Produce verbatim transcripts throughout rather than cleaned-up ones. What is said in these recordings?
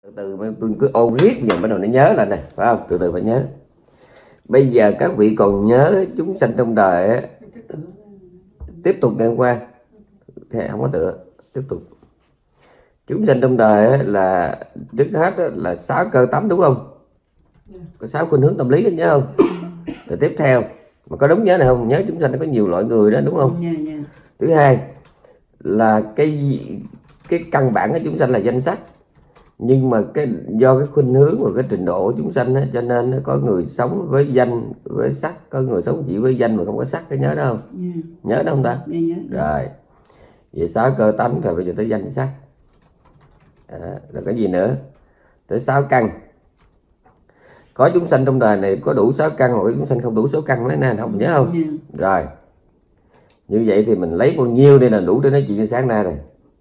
Từ từ tôi cứ ôn riết giờ bắt đầu nó nhớ lại này, phải không? Từ từ phải nhớ. Bây giờ các vị còn nhớ chúng sanh trong đời ấy, tiếp tục ngày hôm qua thì không có tựa, tiếp tục chúng sanh trong đời ấy là trước hết là sáu cơ tánh, đúng không? Có sáu khuynh hướng tâm lý đó, nhớ không? Rồi tiếp theo mà có đúng nhớ này không? Nhớ chúng sanh nó có nhiều loại người đó, đúng không? Yeah, yeah. Thứ hai là cái cái căn bản của chúng sanh là danh sắc, nhưng mà cái do cái khuynh hướng và cái trình độ của chúng sanh á, cho nên có người sống với danh với sắc, có người sống chỉ với danh mà không có sắc. Có nhớ đó không? Yeah. Nhớ đó không ta? Yeah, nhớ. Rồi vậy sáu cơ tánh rồi, bây giờ tới danh sắc. À, rồi cái gì nữa? Tới sáu căn. Có chúng sanh trong đời này có đủ sáu căn, hoặc chúng sanh không đủ sáu căn, lấy nè, không nhớ không? Yeah. Rồi như vậy thì mình lấy bao nhiêu đây là đủ để nói chuyện cho sáng nay rồi.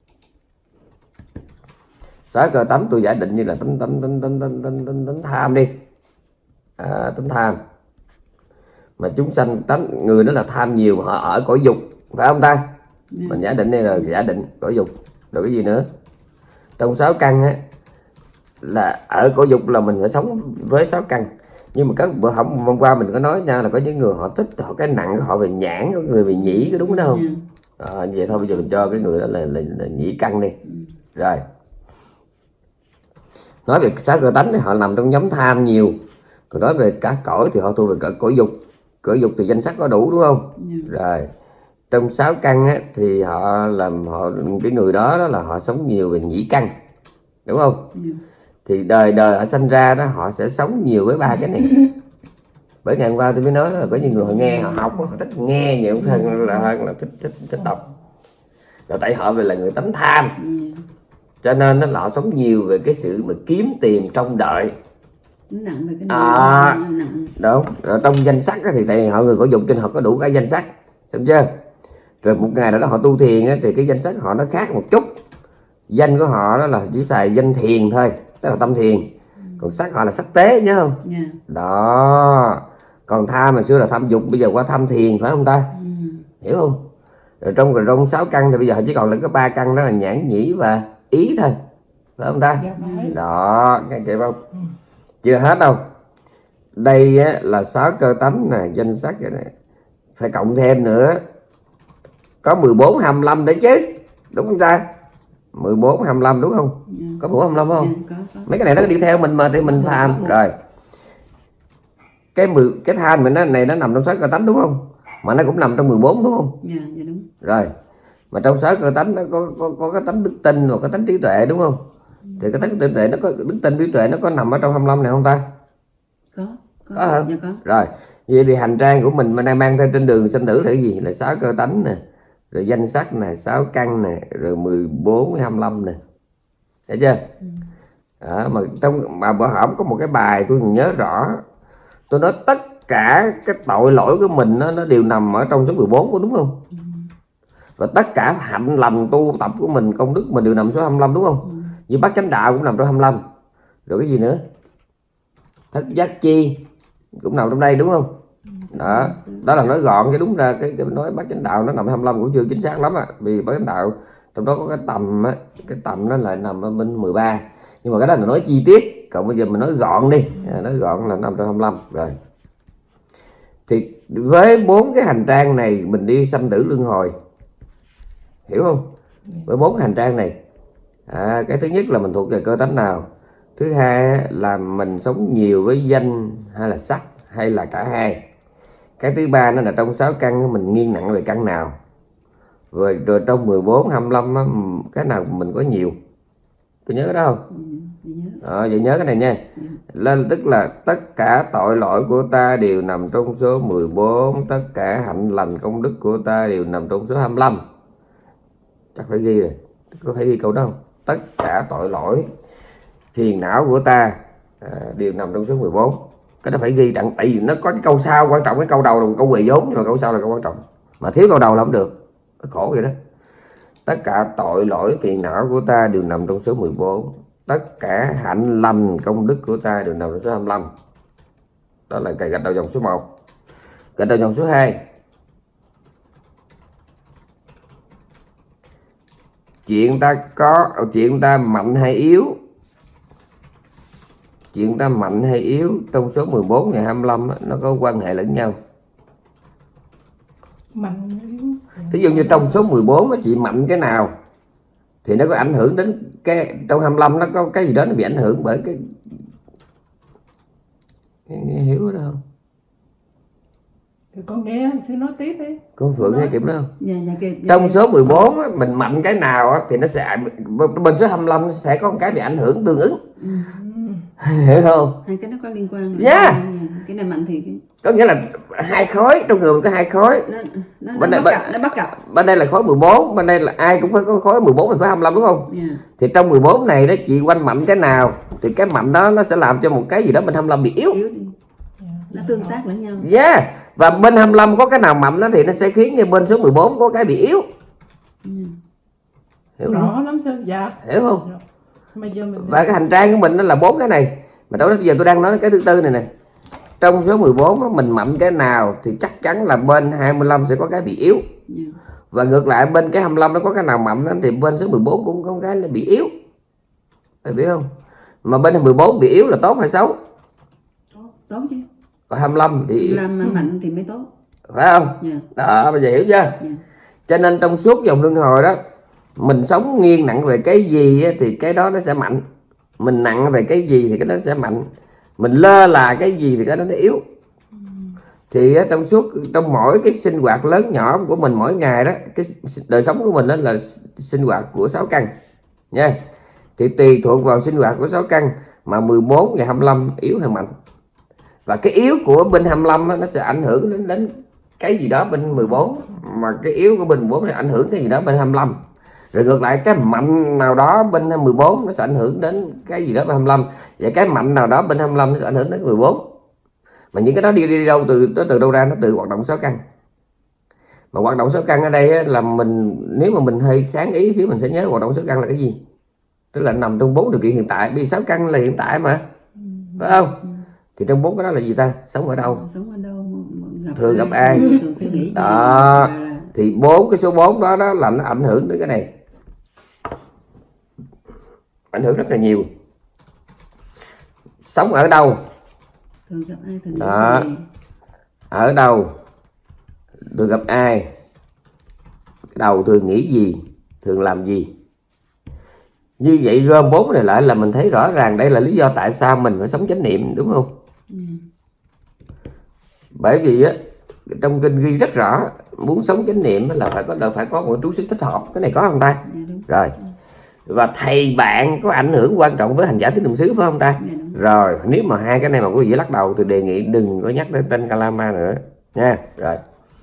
Sáu cơ tánh tôi giả định như là tính tính tính tính tính tính, tính, tính tham đi, à, tính tham. Mà chúng sanh tánh người đó là tham nhiều mà họ ở cõi dục, phải không ta? Yeah. Mình giả định đây là giả định cõi dục. Rồi cái gì nữa? Trong sáu căn á, là ở cõi dục là mình phải sống với sáu căn. Nhưng mà các bữa hôm, hôm qua mình có nói nha, là có những người họ thích họ cái nặng họ về nhãn, có người về nhĩ, có đúng đó không? Yeah. À, như vậy thôi bây giờ mình cho cái người đó là, là, là nhĩ căn đi. Mm. Rồi nói về sáu cơ tánh thì họ nằm trong nhóm tham nhiều. Còn nói về cả cõi thì họ thuộc về cả cõi dục. Cõi dục thì danh sắc có đủ, đúng không? Yeah. Rồi trong sáu căn á, thì họ làm họ cái người đó, đó là họ sống nhiều về nhĩ căn, đúng không? Yeah. Thì đời đời họ sinh ra đó họ sẽ sống nhiều với ba cái này. Bởi ngày hôm qua tôi mới nói là có những người họ nghe họ học, họ thích nghe nhiều hơn là hơn là thích thích thích đọc. Rồi tại họ về là người tánh tham. Yeah. Cho nên nó họ sống nhiều về cái sự mà kiếm tiền trong đời. Nặng về cái à, nặng. Đúng. Rồi trong danh sắc thì tại họ người có dục cho nên họ có đủ cái danh sắc, xem chưa? Rồi một ngày đó họ tu thiền á, thì cái danh sắc họ nó khác một chút. Danh của họ đó là chỉ xài danh thiền thôi, tức là tâm thiền. Còn sắc họ là sắc tế, nhớ không? Yeah. Đó. Còn tham hồi xưa là tham dục, bây giờ qua tham thiền, phải không ta? Mm. Hiểu không? Rồi trong rồi trong sáu căn thì bây giờ họ chỉ còn lại có ba căn, đó là nhãn, nhĩ và ý thôi, phải không ta? Yeah. Đó, các chị không? Mm. Chưa hết đâu. Đây á, là sáu cơ tánh nè, danh sắc vậy này. Phải cộng thêm nữa có mười bốn hai mươi lăm đấy chứ, đúng không ta? mười bốn hai mươi lăm đúng không? Yeah. Có mười bốn hai mươi lăm không? Yeah, có, có. Mấy cái này nó đi theo mình mà để mình tham. Rồi cái mười cái tham mình nó này nó nằm trong sáu cơ tánh, đúng không? Mà nó cũng nằm trong mười bốn, đúng không? Dạ, dạ đúng. Rồi mà trong sáu cơ tánh nó có có có cái tánh đức tin và cái tánh trí tuệ, đúng không? Ừ. Thì cái tánh trí tuệ nó có đức tin trí tuệ nó có nằm ở trong hai mươi lăm này không ta? Có, có, có hả? Dạ có. Rồi vậy thì hành trang của mình mà đang mang theo trên đường sinh tử là cái gì? Là sáu cơ tánh nè, rồi danh sắc nè, sáu căn nè, rồi mười bốn với hai mươi lăm nè, thấy chưa? Ừ. Đó, mà trong mà bữa hổm có một cái bài tôi nhớ rõ, tôi nói tất cả cái tội lỗi của mình nó, nó đều nằm ở trong số mười bốn, có đúng không? Ừ. Và tất cả hạnh lành tu tập của mình, công đức mình đều nằm số hai mươi lăm, đúng không? Ừ. Như bát chánh đạo cũng nằm trong hai mươi lăm. Rồi cái gì nữa? Thất giác chi cũng nằm trong đây, đúng không? Đó, đó là nói gọn, cái đúng ra cái, cái nói bát chánh đạo nó nằm hai mươi lăm cũng chưa chính xác lắm á, vì bát chánh đạo trong đó có cái tầm á, cái tầm nó lại nằm ở bên mười ba. Nhưng mà cái đó là nói chi tiết, còn bây giờ mình nói gọn đi, nói gọn là nằm trong hai mươi lăm. Rồi thì với bốn cái hành trang này mình đi sanh tử luân hồi, hiểu không? Với bốn hành trang này, à, cái thứ nhất là mình thuộc về cơ tánh nào, thứ hai là mình sống nhiều với danh hay là sắc hay là cả hai, cái thứ ba nó là trong sáu căn mình nghiêng nặng về căn nào, rồi rồi trong mười bốn hai mươi lăm cái nào mình có nhiều. Tôi nhớ cái đó không? Ờ, vậy nhớ cái này nha. Lên tức là tất cả tội lỗi của ta đều nằm trong số mười bốn, tất cả hạnh lành công đức của ta đều nằm trong số hai mươi lăm. Chắc phải ghi rồi, có phải ghi câu đó không? Tất cả tội lỗi phiền não của ta à, đều nằm trong số mười bốn. Cái đó phải ghi đặng, tại vì nó có cái câu sau quan trọng, cái câu đầu là câu về vốn, nhưng mà câu sau là câu quan trọng, mà thiếu câu đầu là không được, nó khổ vậy đó. Tất cả tội lỗi phiền não của ta đều nằm trong số mười bốn, tất cả hạnh lành công đức của ta đều nằm trong số hai mươi lăm. Đó là cái gạch đầu dòng số một. Gạch đầu dòng số hai, chuyện ta có chuyện ta mạnh hay yếu chuyện ta mạnh hay yếu trong số mười bốn ngày hai mươi lăm á, nó có quan hệ lẫn nhau. Mạnh yếu. Thí dụ như trong số mười bốn á, chị mạnh cái nào thì nó có ảnh hưởng đến cái trong hai mươi lăm, nó có cái gì đó nó bị ảnh hưởng bởi cái, nghe hiểu đó không? Thì con nghe sư nói tiếp đi. Con Phượng nghe kịp đó không? Dạ, dạ, kịp, dạ, Trong kịp. số mười bốn á, mình mạnh cái nào á, thì nó sẽ bên số hai mươi lăm sẽ có một cái bị ảnh hưởng tương ứng. Ừ. Hiểu không? Hai cái nó có liên quan. Yeah. Cái này mạnh thì cái Có nghĩa là hai khối, trong người mình có hai khối. nó nó, Bên nó đây- bắt cặp, nó bắt cặp. Bên đây là khối mười bốn, bên đây là ai cũng phải có khối mười bốn và khối hai mươi lăm đúng không? Dạ. Thì trong mười bốn này đó chị quanh mạnh cái nào thì cái mạnh đó nó sẽ làm cho một cái gì đó bên hai mươi lăm bị yếu. Yếu đi. Nó tương tác lẫn nhau. Yeah. Và bên hai mươi lăm có cái nào mạnh đó thì nó sẽ khiến cho bên số mười bốn có cái bị yếu. Ừ. Hiểu không? Rõ lắm sư. Dạ. Hiểu không? Bây giờ mình Và cái hành trang của mình nó là bốn cái này. Mà đó bây giờ tôi đang nói cái thứ tư này nè. Trong số mười bốn á, mình mạnh cái nào thì chắc chắn là bên hai mươi lăm sẽ có cái bị yếu. Dạ. Và ngược lại bên cái hai mươi lăm nó có cái nào mạnh đó, thì bên số mười bốn cũng có cái nó bị yếu. Phải biết không? Mà bên mười bốn bị yếu là tốt hay xấu? Tốt chứ. Còn hai mươi lăm thì Làm mà mạnh thì mới tốt. phải không? Dạ. Đó, bây giờ hiểu chưa? Dạ. Cho nên trong suốt dòng luân hồi đó, mình sống nghiêng nặng về cái gì á, thì cái đó nó sẽ mạnh. Mình nặng về cái gì thì cái đó sẽ mạnh. Mình lơ là cái gì thì cái đó nó yếu. Thì á, trong suốt trong mỗi cái sinh hoạt lớn nhỏ của mình mỗi ngày đó, cái đời sống của mình đó là sinh hoạt của sáu căn nha. Thì tùy thuộc vào sinh hoạt của sáu căn mà mười bốn và hai mươi lăm yếu hay mạnh. Và cái yếu của bên hai mươi lăm á, nó sẽ ảnh hưởng đến đến cái gì đó bên mười bốn, mà cái yếu của bên mười bốn sẽ ảnh hưởng cái gì đó bên hai mươi lăm. Rồi ngược lại cái mạnh nào đó bên mười bốn nó sẽ ảnh hưởng đến cái gì đó bên hai mươi lăm, và cái mạnh nào đó bên hai mươi lăm nó sẽ ảnh hưởng đến mười bốn. Mà những cái đó đi đi đâu từ tới từ đâu ra? Nó từ hoạt động sáu căn. Mà hoạt động sáu căn ở đây á, là mình nếu mà mình hơi sáng ý xíu mình sẽ nhớ hoạt động sáu căn là cái gì, tức là nằm trong bốn điều kiện hiện tại. Vì sáu căn là hiện tại mà, phải không? Thì trong bốn cái đó là gì ta? Sống ở đâu? Sống ở đâu? Gặp Thường gặp ai? Thường suy nghĩ Đó. là- là- Thì bốn cái số bốn đó đó là nó ảnh hưởng đến cái này, ảnh hưởng rất là nhiều. Sống ở đâu? thường gặp ai? Thường Đó. gặp gì? Ở đâu? Thường gặp ai? Đầu thường nghĩ gì? Thường làm gì? Như vậy gom bốn này lại là mình thấy rõ ràng đây là lý do tại sao mình phải sống chánh niệm, đúng không? Ừ. Bởi vì á, trong kinh ghi rất rõ, muốn sống chánh niệm là phải có phải có một trú xứ thích hợp. Cái này có không ta? Dạ, đúng. Rồi. Và thầy bạn có ảnh hưởng quan trọng với hành giả tứ niệm xứ, phải không ta? Dạ, đúng. Rồi, nếu mà hai cái này mà quý vị lắc đầu thì đề nghị đừng có nhắc đến tên Kalama nữa nha. Rồi.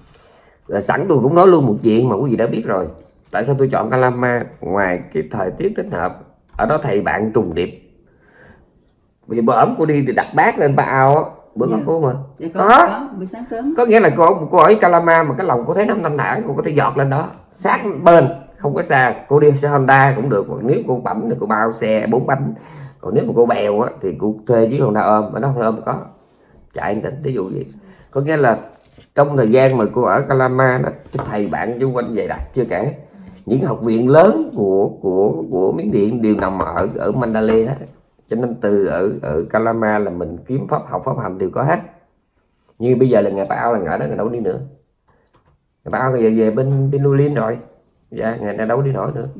Rồi sẵn tôi cũng nói luôn một chuyện mà quý vị đã biết rồi. Tại sao tôi chọn Kalama? Ngoài cái thời tiết thích hợp, ở đó thầy bạn trùng điệp. Bây giờ bữa ấm cô đi thì đặt bát lên ba ao á, bữa Dạ. có cô mà. Dạ, có, Có. có, buổi sáng sớm. Có nghĩa là cô cô ở Kalama mà cái lòng cô thấy năm thanh thản, cô có thể giọt lên đó, sát bên, không có xa. Cô đi xe Honda cũng được, còn nếu cô bấm thì cô bao xe bốn bánh. Còn nếu mà cô bèo á thì cô thuê chiếc Honda ôm, mà nó Honda ôm có chạy tỉnh, ví dụ vậy. Có nghĩa là trong thời gian mà cô ở Kalama đó, cái thầy bạn xung quanh dày đặc, chưa kể những học viện lớn của của của Miến Điện đều nằm ở ở Mandalay hết. Cho nên từ ở ở Kalama là mình kiếm pháp học pháp hành đều có hết. Như bây giờ là ngày Bảo là ngài đó, ngày đâu đi nữa. Ngày Bảo về về bên bên Lulin rồi. Dạ, ngày nay đâu đi nổi nữa. Ừ.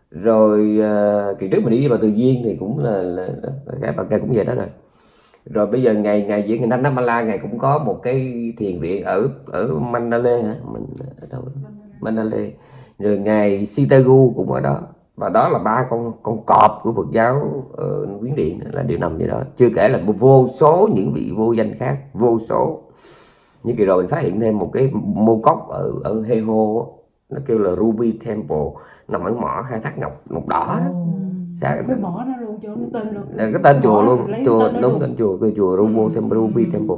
Rồi uh, kỳ trước mình đi với bà Từ Duyên thì cũng là, là, là cái bà kia cũng vậy đó rồi. Rồi bây giờ ngày ngày diễn ngày Nam Mala ngày cũng có một cái thiền viện ở ở Mandalay hả? Mình ở đâu? Mandalay. Rồi ngày Sitagu cũng ở đó. Và đó là ba con con cọp của Phật giáo ở Miến Điện là đều nằm như đó. Chưa kể là vô số những vị vô danh khác, vô số. Như kỳ rồi mình phát hiện thêm một cái mô cốc ở ở Heho, nó kêu là Ruby Temple, nằm ở mỏ khai thác ngọc ngọc đỏ. Sao cái mỏ đó luôn, cho nó tên luôn. cái tên chùa luôn, Lấy chùa tên đó đúng luôn. tên chùa, cái chùa Ruby Temple, Ruby Temple.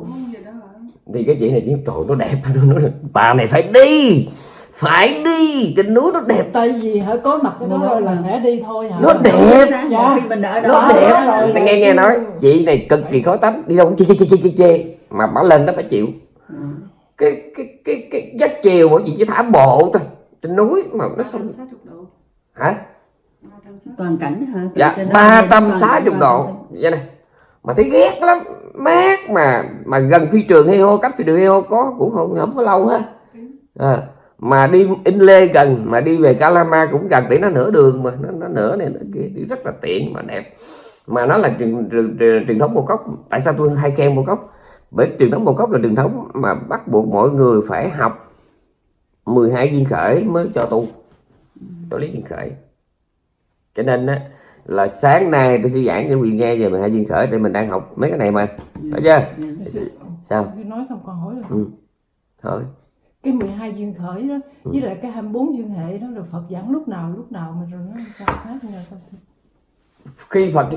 Thì cái chị này chỉ trời nó đẹp, nó nói, bà này phải đi, phải đi, trên núi nó đẹp. Tại vì hãy có mặt cái đó Nó- là sẽ đi thôi hả? Nó đẹp. Sáng Dạ. một khi mình đã ở Nó đó đẹp. rồi. Thì nghe nghe nói chị này cực kỳ khó tánh, đi đâu cũng chê chê chê chê chê mà bà lên đó phải chịu. Ừ. Cái cái cái cái dắt chiều mỗi chị chỉ thả bộ thôi trên núi mà nó xong hả? Toàn cảnh hả? Từ Dạ trên đó ba lên trăm toàn sáu cảnh chục ba độ trăm. vậy này. mà thấy ghét lắm, mát mà mà gần phi trường hay hô, cách phi trường hay hô có cũng không không có lâu hết. À, mà đi In Lê gần, mà đi về Calama cũng gần, tỷ nó nửa đường mà nó, nó nửa này nó kia, rất là tiện mà đẹp. Mà nó là truyền, truyền, truyền, truyền thống Bồ Cốc. Tại sao tôi hay khen Bồ Cốc? Bởi truyền thống Bồ Cốc là truyền thống mà bắt buộc mọi người phải học mười hai duyên khởi mới cho tu, cho lý duyên khởi. Cho nên á, là sáng nay tôi sẽ giảng cho quý vị nghe về mười hai duyên khởi, thì mình đang học mấy cái này mà, phải chưa? Sao? Tôi nói xong còn hỏi được. Ừ. Thôi. Cái mười hai duyên khởi đó, ừ. với lại cái hai mươi bốn duyên hệ đó là Phật giảng lúc nào lúc nào mà rồi nó sao khác nhau sao xin? Khi Phật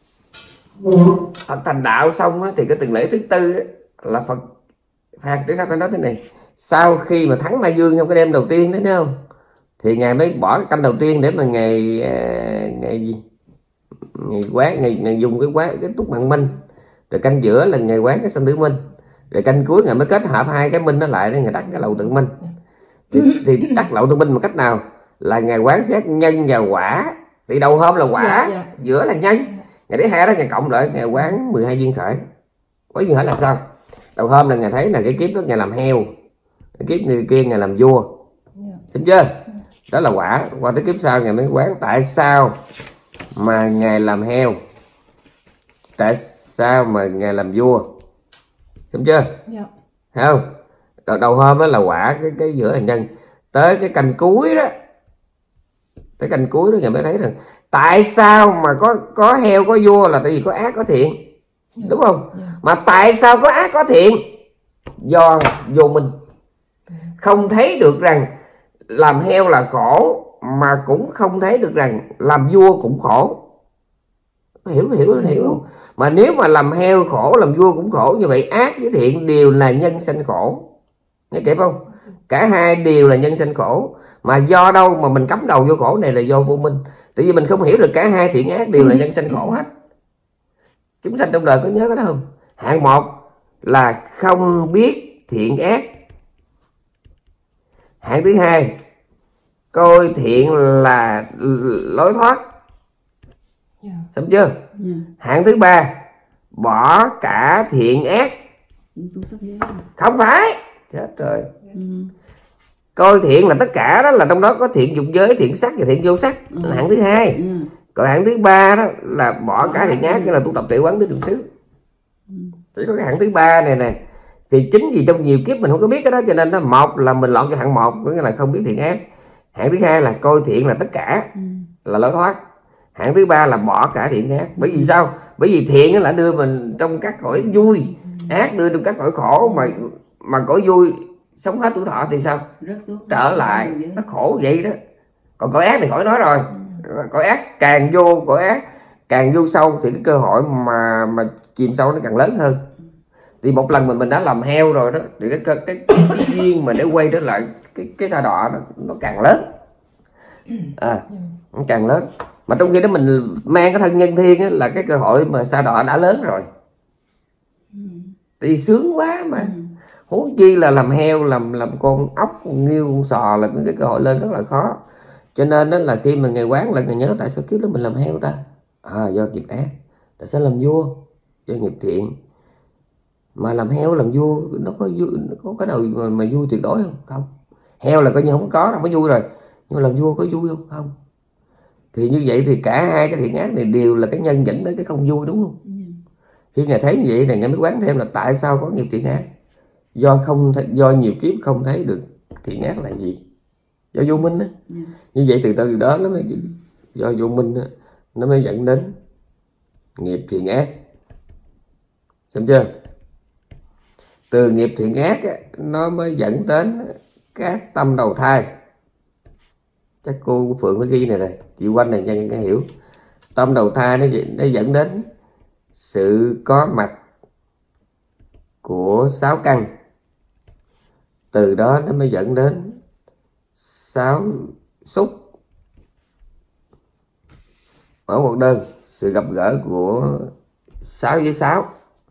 Phật thành đạo xong á, thì cái tuần lễ thứ tư á, là Phật phạt trước phải nói thế này. Sau khi mà thắng Ma Dương trong cái đêm đầu tiên đó, thấy không? Thì ngài mới bỏ cái canh đầu tiên để mà ngày ngày gì? Ngày quán, ngày, ngày dùng cái quán cái túc mạng minh. Rồi canh giữa là ngày quán cái sanh tử minh. Rồi canh cuối ngày mới kết hợp hai cái minh nó lại để ngày đắc cái lậu tự minh. Thì, thì đắc lậu tự minh một cách nào? Là ngày quán xét nhân và quả. Thì đầu hôm là quả, dạ, dạ. Giữa là nhân. Ngày thứ hai đó ngày cộng lại ngày quán mười hai duyên khởi. Có duyên khởi là sao? Đầu hôm là ngày thấy là cái kiếp đó ngày làm heo, cái kiếp người kia ngày làm vua, xem chưa? Đó là quả. Qua tới kiếp sau ngày mới quán tại sao mà ngày làm heo, tại sao mà ngày làm vua, xem chưa? Dạ. Thấy không? Đầu, đầu hôm đó là quả, cái cái giữa là nhân. Tới cái canh cuối đó, tới canh cuối đó ngày mới thấy rằng tại sao mà có có heo có vua là tại vì có ác có thiện, đúng không? Yeah. Mà tại sao có ác có thiện? Do vô minh, không thấy được rằng làm heo là khổ, mà cũng không thấy được rằng làm vua cũng khổ. Hiểu hiểu hiểu không? Mà nếu mà làm heo khổ, làm vua cũng khổ, như vậy ác với thiện đều là nhân sanh khổ. Nghe kịp không? Cả hai đều là nhân sanh khổ. Mà do đâu mà mình cắm đầu vô khổ này? Là do vô minh. Tại vì mình không hiểu được cả hai thiện ác đều là nhân sanh khổ hết. Chúng sanh trong đời có nhớ cái đó không? Hạng một là không biết thiện ác. Hạng thứ hai, coi thiện là lối thoát. Yeah. Xong chưa? Yeah. Hạng thứ ba, bỏ cả thiện ác. Không phải. Chết rồi. Ừ. Coi thiện là tất cả, đó là trong đó có thiện dục giới, thiện sắc và thiện vô sắc. Ừ. Là hạng thứ hai. Ừ. Còn hạng thứ ba đó là bỏ cả thiện ác, cái là tu tập tuệ quán tứ niệm xứ. Ừ. Chỉ có cái hạng thứ ba này nè. Thì chính vì trong nhiều kiếp mình không có biết cái đó, cho nên nó một là mình lọt cho hạng một, có nghĩa là không biết thiện ác. Hạng thứ hai là coi thiện là tất cả, ừ. là lối thoát. Hạng thứ ba là bỏ cả thiện ác. Bởi vì sao? Bởi vì thiện là đưa mình trong các cõi vui, ác đưa trong các cõi khổ. Mà mà cõi vui sống hết tuổi thọ thì sao? Trở lại nó khổ vậy đó. Còn cõi ác thì khỏi nói rồi. Cõi ác càng vô, cõi ác càng vô sâu thì cái cơ hội mà mà chìm sâu nó càng lớn hơn. Thì một lần mình mình đã làm heo rồi đó, thì cái cái cái, cái duyên mà để quay trở lại cái cái sa đọa nó, nó càng lớn. À, nó càng lớn. Mà trong khi đó mình mang cái thân nhân thiên á, là cái cơ hội mà sa đọa đã lớn rồi. Thì sướng quá mà. Huống chi là làm heo, làm làm con ốc, con nghêu, con sò là cái cơ hội lên rất là khó. Cho nên đó là khi mà ngày quán là ngày nhớ tại sao kiếp đó mình làm heo ta? À, do nghiệp ác. Tại sao làm vua? Do nghiệp thiện. Mà làm heo làm vua nó có vui, nó có cái nào mà, mà vui tuyệt đối không? Không. Heo là coi như không có đâu, mới vui rồi. Nhưng mà làm vua có vui không? Không. Thì như vậy thì cả hai cái thiện ác này đều là cái nhân dẫn đến cái không vui, đúng không? Ừ. Khi ngài thấy như vậy này, ngài mới quán thêm là tại sao có nghiệp thiện ác? Do không do nhiều kiếp không thấy được thiện ác là gì? Do vô minh á. Ừ. Như vậy từ từ đó nó mới do vô minh á, nó mới dẫn đến nghiệp thiện ác. Xem chưa? Từ nghiệp thiện ác á, nó mới dẫn đến các tâm đầu thai. Chắc cô Phượng nó ghi này này, chị Quanh này cho những cái hiểu. Tâm đầu thai nó, nó dẫn đến sự có mặt của sáu căn. Từ đó nó mới dẫn đến sáu xúc. Ở một đơn, sự gặp gỡ của sáu với sáu.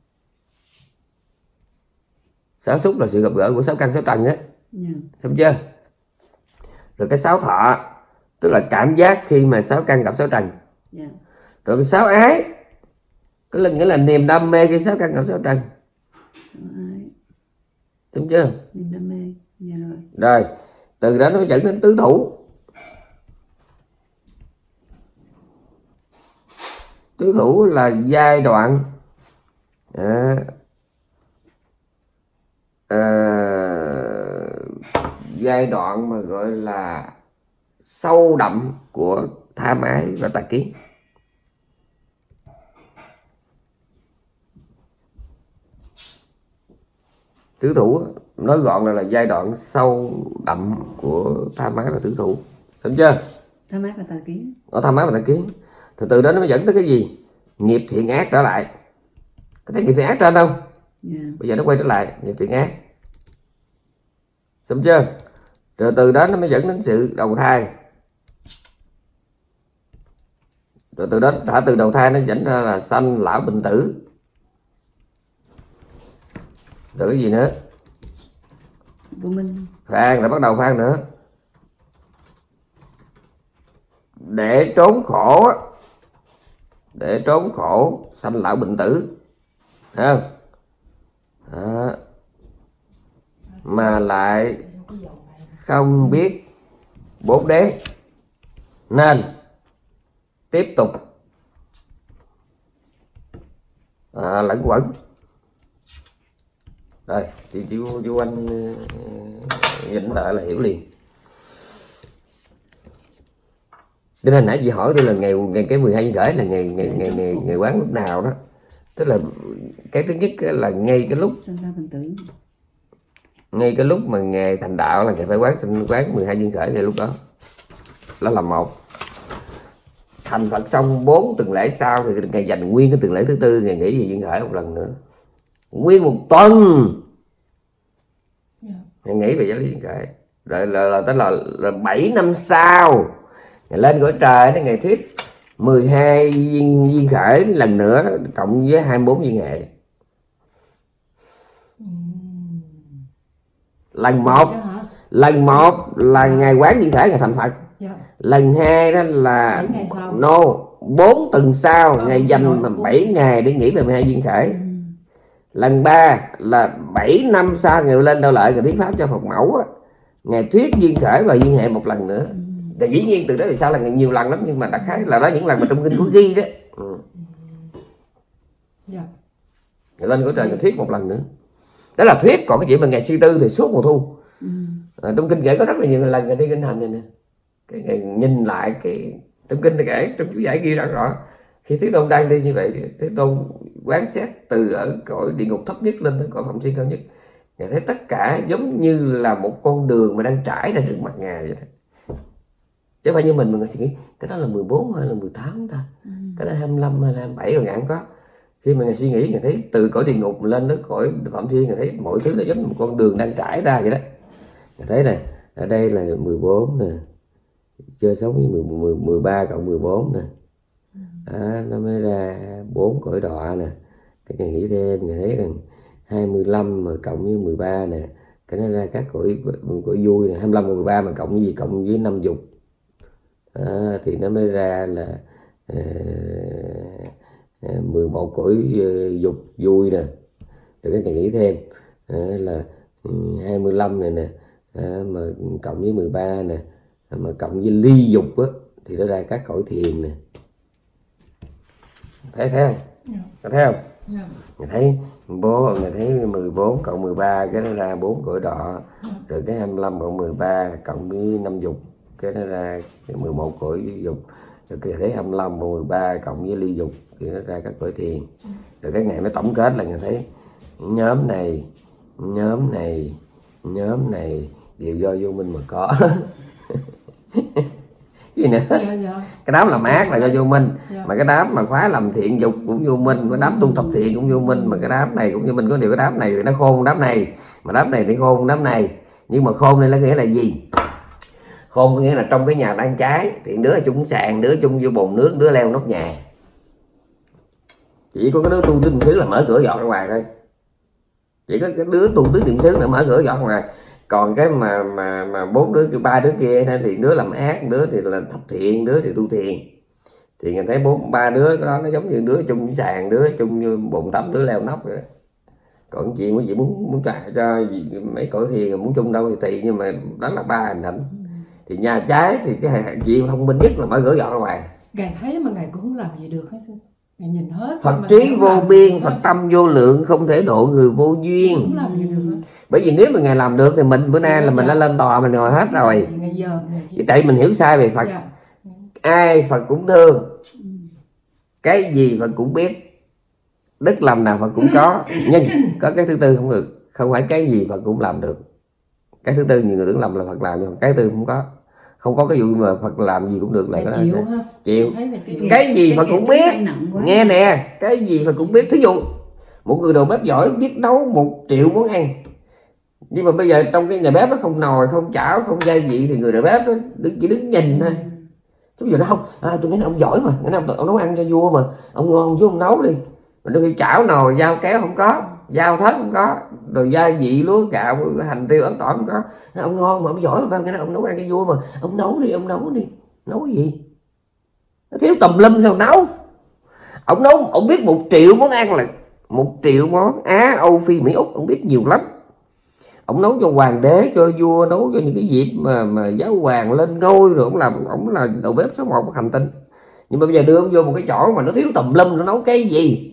Sáu xúc là sự gặp gỡ của sáu căn sáu trần á. Yeah. Thấy chưa? Rồi cái sáu thọ, tức là cảm giác khi mà sáu căn gặp sáu trần. Yeah. Rồi cái sáu ái Cái là nghĩa là niềm đam mê cái sáu căn ngọc sáu trần. Đúng chưa? Niềm đam mê. Dạ rồi. Rồi từ đó nó dẫn đến tứ thủ. Tứ thủ là giai đoạn à, à, giai đoạn mà gọi là sâu đậm của tham ái và tà kiến. Tứ thủ nói gọn là, là giai đoạn sâu đậm của tham ái và tứ thủ. Đúng chưa? Tham ái và tà kiến. Ở tham ái và tà kiến. Từ từ đó nó mới dẫn tới cái gì? Nghiệp thiện ác trở lại. Có thấy nghiệp thiện ác trên không? Yeah. Bây giờ nó quay trở lại nghiệp thiện ác. Xong chưa? Rồi từ đó nó mới dẫn đến sự đầu thai. Rồi từ đó thả từ đầu thai nó dẫn ra là sanh lão bệnh tử. Rồi cái gì nữa? Vô minh. Phan, lại bắt đầu phan nữa. Để trốn khổ, để trốn khổ sanh lão bệnh tử, thấy không? Đó. Mà lại không biết bốn đế nên tiếp tục à, lẫn quẩn. Rồi chị chú chú anh nhìn lại là hiểu liền. Cho nên nãy chị hỏi tôi là ngày ngày cái mười hai duyên khởi là ngày ngày ngày ngày, ngày quán lúc nào đó. Tức là cái thứ nhất là ngay cái lúc Sanh lão bệnh tử. Ngay cái lúc mà ngày thành đạo là ngày phải quán sinh quán mười hai duyên khởi ngay lúc đó. Đó là một. Thành Phật xong bốn tuần lễ sau thì ngày dành nguyên cái tuần lễ thứ tư, ngày nghỉ về duyên khởi một lần nữa. Nguyên một tuần. Yeah. Ngày nghỉ về giới duyên khởi. Rồi là, là, là, là, là bảy năm sau ngày lên cõi trời đến ngày thuyết mười hai duyên, duyên khởi lần nữa cộng với hai mươi bốn duyên hệ. Lần một lần một là ngày quán duyên khởi ngày thành Phật. Yeah. Lần hai đó là no bốn tuần sau ờ, ngày dành mà bảy ngày để nghỉ về mười hai duyên khởi. Ừ. Lần ba là bảy năm sau ngày lên Đạo Lợi ngày thuyết pháp cho Phật mẫu á, ngày thuyết duyên khởi và duyên hệ một lần nữa. Ừ. Thì dĩ nhiên từ đó thì sao là nhiều lần lắm, nhưng mà đại khái là đó những lần mà trong kinh có ghi đó. Ừ. Yeah. Ngày lên cõi trời ngày thuyết một lần nữa. Đó là thuyết, còn cái chuyện mà ngày suy tư thì suốt mùa thu. Ừ. À, trong kinh kể có rất là nhiều lần ngày đi kinh hành này nè. Cái ngày nhìn lại cái trong kinh kể, trong chú giải ghi rất rõ khi Thế Tôn đang đi như vậy, Thế Tôn quán xét từ ở cõi địa ngục thấp nhất lên tới cõi Phạm Thiên cao nhất. Ngài thấy tất cả giống như là một con đường mà đang trải ra trước mặt Ngài vậy đó. Chứ không phải như mình mà Ngài suy nghĩ cái đó là mười bốn hay là mười tám ta, ừ. Cái đó hai mươi lăm hay là hai mươi bảy rồi Ngài không có. Khi mà Ngài suy nghĩ, Ngài thấy từ cõi địa ngục lên tới cõi Phạm Thiên, Ngài thấy mọi thứ là giống như một con đường đang trải ra vậy đó. Ngài thấy này, ở đây là mười bốn nè, chưa sống với mười ba cộng mười bốn nè, à, nó mới ra bốn cõi đọa nè. Cái ngày nghĩ thêm Ngài thấy rằng hai mươi lăm mà cộng với mười ba nè, cái nó ra các cõi cõi vui nè, hai mươi lăm và mười ba mà cộng với gì, cộng với năm dục, à, thì nó mới ra là à, mười một cõi dục vui nè. Rồi cái ngày nghĩ thêm à, là hai mươi lăm này nè, à, mà cộng với mười ba nè, mà cộng với ly dục á, thì nó ra các cõi thiền nè. Thấy thấy không? Yeah. Có thấy không? Yeah. Người thấy bố, người thấy mười bốn cộng mười ba cái nó ra bốn cõi đọa. Yeah. Rồi cái hai mươi lăm cộng mười ba cộng với năm dục cái nó ra cái mười một cõi dục. Rồi cái thấy hai mươi lăm cộng mười ba cộng với ly dục thì nó ra các cõi thiền. Yeah. Rồi cái ngày nó tổng kết là người thấy nhóm này, nhóm này, nhóm này đều do vô minh mà có. Gì nữa? Dạ, dạ. Cái đám làm ác là do vô minh. Dạ. Mà cái đám mà khóa làm thiện dục cũng vô minh, cái đám tu tập thiện cũng vô minh, mà cái đám này cũng vô minh. Có điều cái đám này thì nó khôn đám này, mà đám này thì khôn đám này. Nhưng mà khôn này là nghĩa là gì? Khôn có nghĩa là trong cái nhà đang cháy thì đứa chung sàn, đứa chung vô bồn nước, đứa leo nóc nhà. Chỉ có cái đứa tu tứ niệm xứ là mở cửa dọn ra ngoài thôi. Chỉ có cái đứa tu tứ niệm xứ là mở cửa dọn ra ngoài. Còn cái mà mà mà bốn đứa ba đứa kia thì đứa làm ác, đứa thì là thập thiện, đứa thì tu thiền. thì người thấy bốn ba đứa cái đó nó giống như đứa chung sàn, đứa chung như bồn tắm, đứa leo nóc vậy. Còn chuyện của chị muốn muốn trả cho mấy cõi thiền muốn chung đâu thì tùy, nhưng mà đó là ba hành hạnh. Thì nhà trái thì cái chị thông minh nhất là mở cửa dọn ra ngoài. Ngài thấy mà ngài cũng không làm gì được hết sư. Ngài nhìn hết. Phật trí vô biên, Phật tâm vô lượng, không thể độ người vô duyên. Không làm gì được hết. Bởi vì nếu mà ngài làm được thì mình bữa nay là mình đã lên tòa mình ngồi hết rồi. Ngài dòm Chỉ tại mình hiểu sai về Phật. Dạ. Ai Phật cũng thương, cái gì Phật cũng biết, đức làm nào Phật cũng có. Nhưng có cái thứ tư không được, không phải cái gì Phật cũng làm được. Cái thứ tư nhiều người tưởng lầm là Phật làm, nhưng cái thứ tư không có. Không có cái vụ mà Phật làm gì cũng được là Ngài cái chịu đó ha. chịu. chịu. Cái gì Phật cũng biết. Nghe Nghe nè, cái gì Phật cũng biết. Thí dụ một người đầu bếp giỏi biết nấu một triệu món ăn, nhưng mà bây giờ trong cái nhà bếp nó không nồi, không chảo, không gia vị thì người đầu bếp đó đứng, chỉ đứng nhìn thôi. Chứ bây giờ nó không, à, tôi nghĩ ông giỏi mà, cái ông, ông nấu ăn cho vua mà, ông ngon chứ ông nấu đi. Mà đôi khi chảo nồi, dao kéo không có, dao thớt không có, rồi gia vị lúa gạo, hành tiêu, ớt tỏi không có. Ông ngon mà, ông giỏi mà, cái ông nấu ăn cho vua mà, ông nấu đi, ông nấu đi. Nấu cái gì? Nó thiếu tùm lum sao nấu. Ông nấu, ông biết một triệu món ăn là một triệu món Á, Âu, Phi, Mỹ, Úc, ông biết nhiều lắm. Ông nấu cho hoàng đế, cho vua, nấu cho những cái dịp mà mà giáo hoàng lên ngôi, rồi ông làm, ông là đầu bếp số một của hành tinh. Nhưng mà bây giờ đưa ông vô một cái chỗ mà nó thiếu tùm lum, nó nấu cái gì?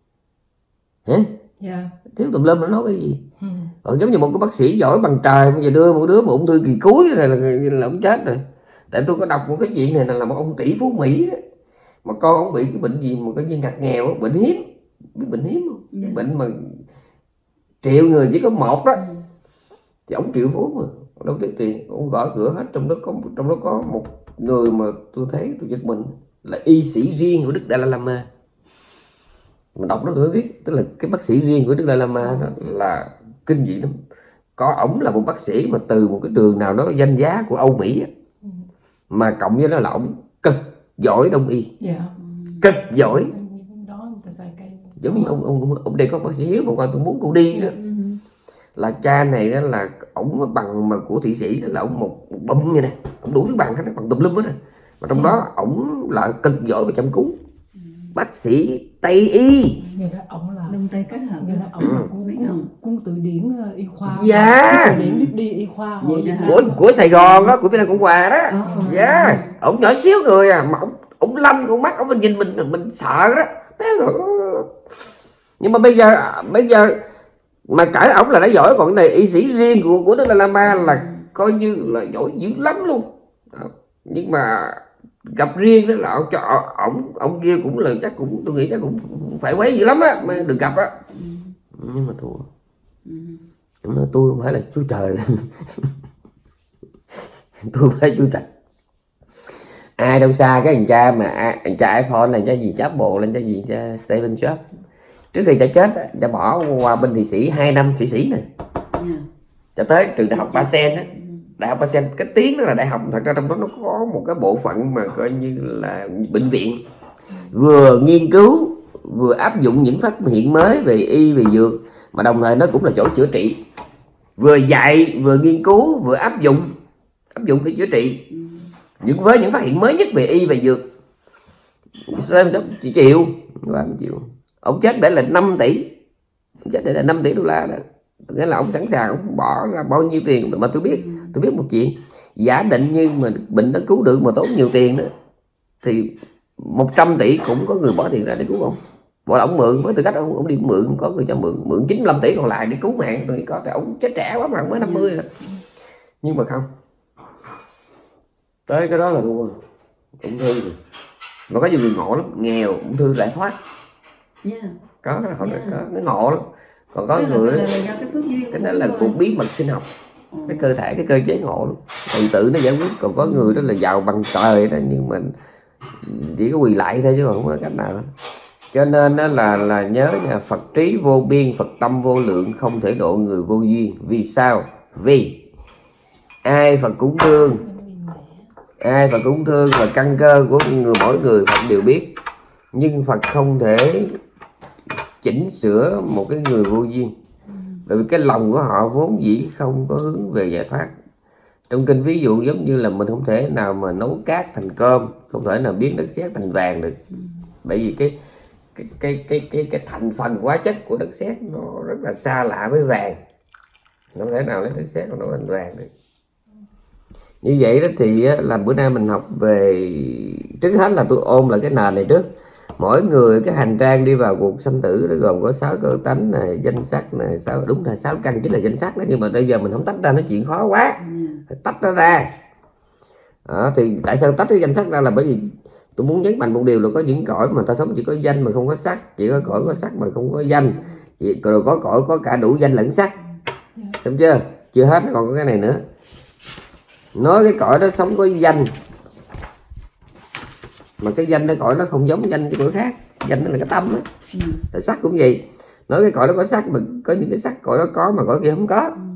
Hả? Yeah. Thiếu tùm lum nó nấu cái gì? Ừ. Còn giống như một cái bác sĩ giỏi bằng trời, bây giờ đưa một đứa mà ung thư kỳ cuối này là, là ông chết rồi. Tại tôi có đọc một cái chuyện này là, là một ông tỷ phú Mỹ đó, mà con ông bị cái bệnh gì mà coi như ngặt nghèo, bệnh hiếm. Biết bệnh hiếm không? Yeah. Bệnh mà triệu người chỉ có một đó, thì ông triệu phú mà đâu tiếc tiền, ông gõ cửa hết. Trong đó có trong đó có một người mà tôi thấy tôi giật mình, là y sĩ riêng của Đức Dalai Lama. Mình đọc đó tôi biết, tức là cái bác sĩ riêng của Đức Dalai Lama đó là kinh dị lắm. Có ổng là một bác sĩ mà từ một cái trường nào đó danh giá của Âu Mỹ á, mà cộng với đó là ổng cực giỏi đông y. Yeah. Cực giỏi. Đó người ta xài cây. Giống như ông ông ông đây có bác sĩ Hiếu mà coi tôi muốn cô đi đó. Là cha này đó là ổng bằng mà của Thụy Sĩ đó, là ổng một bông như này, ổng đủ thứ bằng hết, bằng tùm lum hết. Mà trong đó ổng là cực giỏi về chăm cứu, bác sĩ Tây y. Người đó ổng là Đông Tây kết hợp. người đó ổng là cuốn, cuốn, cuốn từ điển uh, y khoa. Dạ. Từ điển đi y khoa Vậy đó hả? Của của Sài Gòn đó, của Việt Nam Cộng Hòa đó. Dạ. Ổng nhỏ xíu người à, mà ổng ổng lanh con mắt, ổng mình nhìn mình mình sợ đó. Nhưng mà bây giờ bây giờ mà cãi ổng là đã giỏi, còn cái này y sĩ riêng của của Dalai Lama là coi như là giỏi dữ lắm luôn. Đó. Nhưng mà gặp riêng đó là ông cho ổng ông kia cũng là chắc cũng tôi nghĩ chắc cũng phải quấy dữ lắm á mới được gặp á. Nhưng mà thua. Mà tôi không phải là Chúa Trời. Tôi phải Chúa Trời. Ai đâu xa cái thằng cha mà anh cha iPhone là cha gì cháp bộ lên cha gì cha Stephen Jobs. Trước khi cha chết cha bỏ qua bên Thụy Sĩ hai năm Thụy Sĩ này, cho tới trường đại học Basel á. Đại học Basel cái tiếng đó là đại học, thật ra trong đó nó có một cái bộ phận mà coi như là bệnh viện, vừa nghiên cứu vừa áp dụng những phát hiện mới về y về dược, mà đồng thời nó cũng là chỗ chữa trị, vừa dạy vừa nghiên cứu vừa áp dụng áp dụng để chữa trị những với những phát hiện mới nhất về y về dược. Xem chỉ chịu và chịu. Ông chết để là năm tỷ, ông chết để là năm tỷ đô la đó, nghĩa là ông sẵn sàng ông bỏ ra bao nhiêu tiền. Mà tôi biết tôi biết một chuyện, giả định như mà bệnh nó cứu được mà tốn nhiều tiền đó thì một trăm tỷ cũng có người bỏ tiền ra để cứu ông. Hoặc là ông mượn với tư cách ông, ông đi mượn, có người cho mượn mượn chín mươi lăm tỷ còn lại để cứu mạng. Tôi có thể ông chết trẻ quá mà mới năm mươi rồi. Nhưng mà không, tới cái đó là thua. Ung thư rồi. Mà có nhiều người ngộ lắm, nghèo ung thư lại thoát. Yeah. Có, họ Yeah. có, nó ngộ lắm. Còn có Cái người là, là, là cái phước duyên cái đó là cuộc bí mật sinh học, ừ. Cái cơ thể, cái cơ chế ngộ lắm, tự tự nó giải quyết. Còn có người đó là giàu bằng trời đó, nhưng mình chỉ có quỳ lại thôi chứ không có cách nào đó. Cho nên đó là là nhớ nha, Phật trí vô biên, Phật tâm vô lượng, không thể độ người vô duyên. Vì sao? Vì ai Phật cũng thương, ai Phật cũng thương là căn cơ của người mỗi người Phật đều biết, nhưng Phật không thể chỉnh sửa một cái người vô duyên, bởi vì cái lòng của họ vốn dĩ không có hướng về giải thoát. Trong kinh ví dụ giống như là mình không thể nào mà nấu cát thành cơm, không thể nào biến đất sét thành vàng được. Bởi vì cái cái cái cái cái cái thành phần hóa chất của đất sét nó rất là xa lạ với vàng, không thể nào lấy đất sét nó thành vàng được. Như vậy đó thì là bữa nay mình học về, trước hết là tôi ôm lại cái nền này trước. Mỗi người cái hành trang đi vào cuộc sanh tử nó gồm có sáu cơ tánh này, danh sắc này, sáu, đúng là sáu căn chính là danh sắc đó, nhưng mà bây giờ mình không tách ra, nói chuyện khó quá, phải tách nó ra. Đó, thì tại sao tách cái danh sắc ra là bởi vì tôi muốn nhấn mạnh một điều là có những cõi mà ta sống chỉ có danh mà không có sắc, chỉ có cõi có sắc mà không có danh, chỉ rồi có cõi có cả đủ danh lẫn sắc, xem chưa? Chưa hết, nó còn có cái này nữa. Nói cái cõi đó sống có danh, mà cái danh cái cõi nó không giống danh cái cõi khác, danh nó là cái tâm đó. Ừ. Sắc cũng vậy, nói cái cõi đó có sắc mà có những cái sắc cõi đó có mà cõi kia không có. Ừ.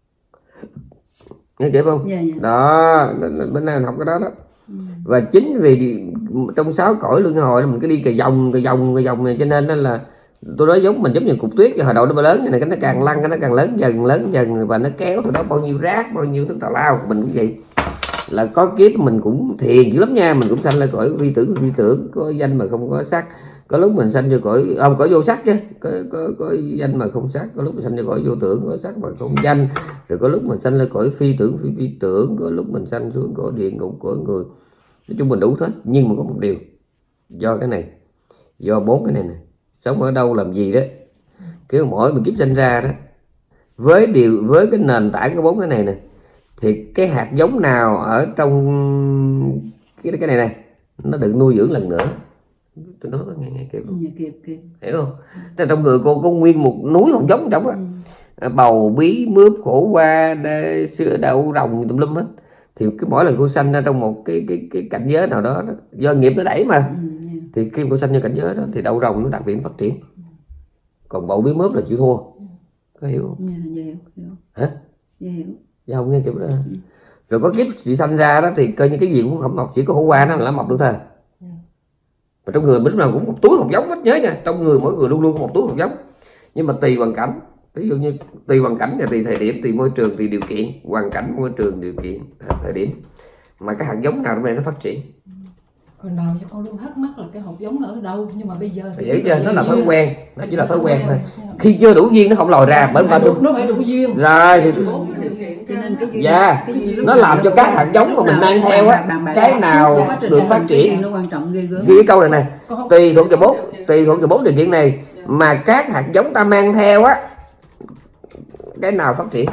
Nghe kịp không? Yeah, yeah. Đó, bên này mình học cái đó đó. Ừ. Và chính vì trong sáu cõi luân hồi mình cứ đi cà vòng cà vòng cà vòng này, cho nên là tôi nói giống mình giống như cục tuyết, hồi đầu nó lớn như này, cái nó càng lăn cái nó càng lớn dần lớn dần, và nó kéo từ đó bao nhiêu rác bao nhiêu thứ tào lao. Mình cũng vậy, là có kiếp mình cũng thiền dữ lắm nha, mình cũng sanh lên cõi vi tưởng vi tưởng, có danh mà không có sắc. Có lúc mình sanh vô cõi không cõi vô sắc chứ, có, có, có danh mà không sắc. Có lúc mình sanh vô cõi vô tưởng, có sắc mà không danh. Rồi có lúc mình sanh lên cõi phi tưởng phi vi tưởng, có lúc mình sanh xuống cõi địa ngục cõi người. Nói chung mình đủ hết, nhưng mà có một điều, do cái này, do bốn cái này này, sống ở đâu làm gì đó, kiểu mỗi mình kiếp sinh ra đó, với điều với cái nền tảng của bốn cái này này, thì cái hạt giống nào ở trong cái cái này này nó được nuôi dưỡng lần nữa. Tôi nói có nghe nghe kịp không? Kịp, kịp. Hiểu không? Thế trong người cô có nguyên một núi hạt giống trong á, ừ. Bầu bí mướp khổ qua sữa đậu rồng tùm lum hết. Thì cái mỗi lần cô sanh ra trong một cái cái cái cảnh giới nào đó, do nghiệp nó đẩy mà, ừ, yeah. Thì khi cô sanh như cảnh giới đó thì đậu rồng nó đặc biệt phát triển, còn bầu bí mướp là chịu thua. Có hiểu không? Yeah, yeah, hiểu. Hả? Yeah, hiểu. Dạ không nghe kiểu đó. Ừ. Rồi có kiếp chị sanh ra đó thì coi như cái gì cũng không mọc, chỉ có khổ qua nó là mọc được thôi. Ừ. Mà trong người mình lúc nào cũng một túi hạt giống hết, nhớ nha, trong người mỗi người luôn luôn có một túi hạt giống, nhưng mà tùy hoàn cảnh. Ví dụ như tùy hoàn cảnh và tùy thời điểm, tùy môi trường, tùy điều kiện, hoàn cảnh, môi trường, điều kiện, thời điểm mà cái hạt giống nào trong này nó phát triển. Hồi nào cho con luôn thắc mắc là cái hạt giống ở đâu, nhưng mà bây giờ thì vậy chứ, nó là thói quen, nó chỉ là thói quen thôi. Khi chưa đủ duyên nó không lòi ra, bởi vì nó phải đủ duyên rồi thì cho nên cái dạ, nó làm cho các hạt giống mà mình mang theo á, cái nào được phát triển. Nó quan trọng ghê gớm. Ghi cái câu này này, tùy thuộc vào bốn, tùy thuộc vào bốn điều kiện này mà các hạt giống ta mang theo á, cái nào phát triển.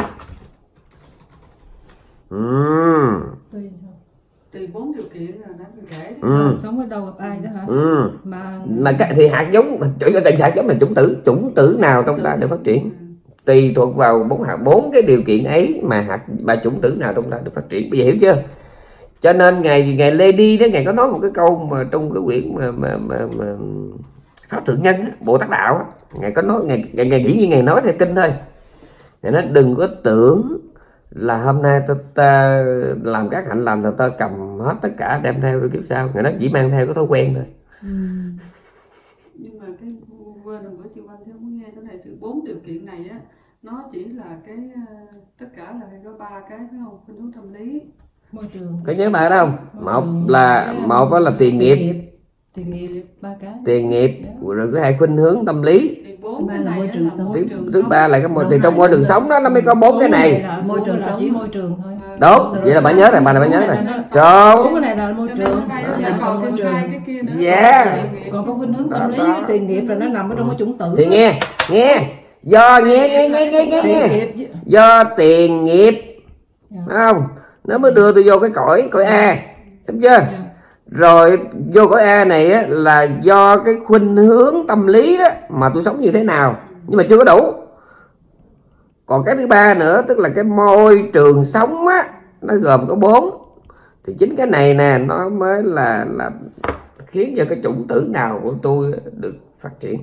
Uhm. Tùy bốn điều kiện là đã kể. Ừ. Sống ở đâu gặp ai đó hả? Ừ. Mà mà cái, thì hạt giống chủ tại hạt giống là chủng tử, chủng tử nào trong ta được phát triển. Tùy thuộc vào bốn hạt bốn cái điều kiện ấy mà hạt mà chủng tử nào trong ta được phát triển. Bây giờ hiểu chưa? Cho nên ngày ngày Lê Đi đó, ngày có nói một cái câu mà trong cái quyển mà mà mà, mà Pháp Thượng Nhân á, Bồ Tát Đạo á, ngày có nói, ngày ngày, ngày chỉ như ngày nói theo kinh thôi. Ngày nói đừng có tưởng là hôm nay ta, ta làm các hạnh làm là ta cầm hết tất cả đem theo rồi kiếp sau. Ngày đó chỉ mang theo cái thói quen thôi. Ừ. Nhưng mà cái quên rồi, bữa chiều anh thiếu muốn nghe cái này, sự bốn điều kiện này á, nó chỉ là cái tất cả là có ba cái phải không? Khuynh hướng tâm lý, môi trường. Có nhớ bài đó không? Một là một đó là tiền nghiệp, tiền nghiệp ba cái. Tiền nghiệp, rồi cái hai khuynh hướng tâm lý. Thứ ba là môi trường sống. Thứ ba là cái môi trường, trong môi trường sống đó nó mới có bốn cái này. Môi trường sống chỉ môi trường thôi. Đúng, vậy là bà nhớ này, bà này bà nhớ này. Cho bốn cái này là môi trường. Còn môi trường. Dạ. Còn có khuynh hướng tâm lý, tiền nghiệp là nó nằm ở trong cái chủng tử. Thì nghe, nghe, do nghe nghe nghe nghe nghe nghe. Do tiền nghiệp, phải không? Nó mới đưa tôi vô cái cõi cõi A, xem chưa? Rồi vô cõi A này á, là do cái khuynh hướng tâm lý đó mà tôi sống như thế nào, nhưng mà chưa có đủ. Còn cái thứ ba nữa, tức là cái môi trường sống á, nó gồm có bốn. Thì chính cái này nè, nó mới là là khiến cho cái chủng tử nào của tôi được phát triển.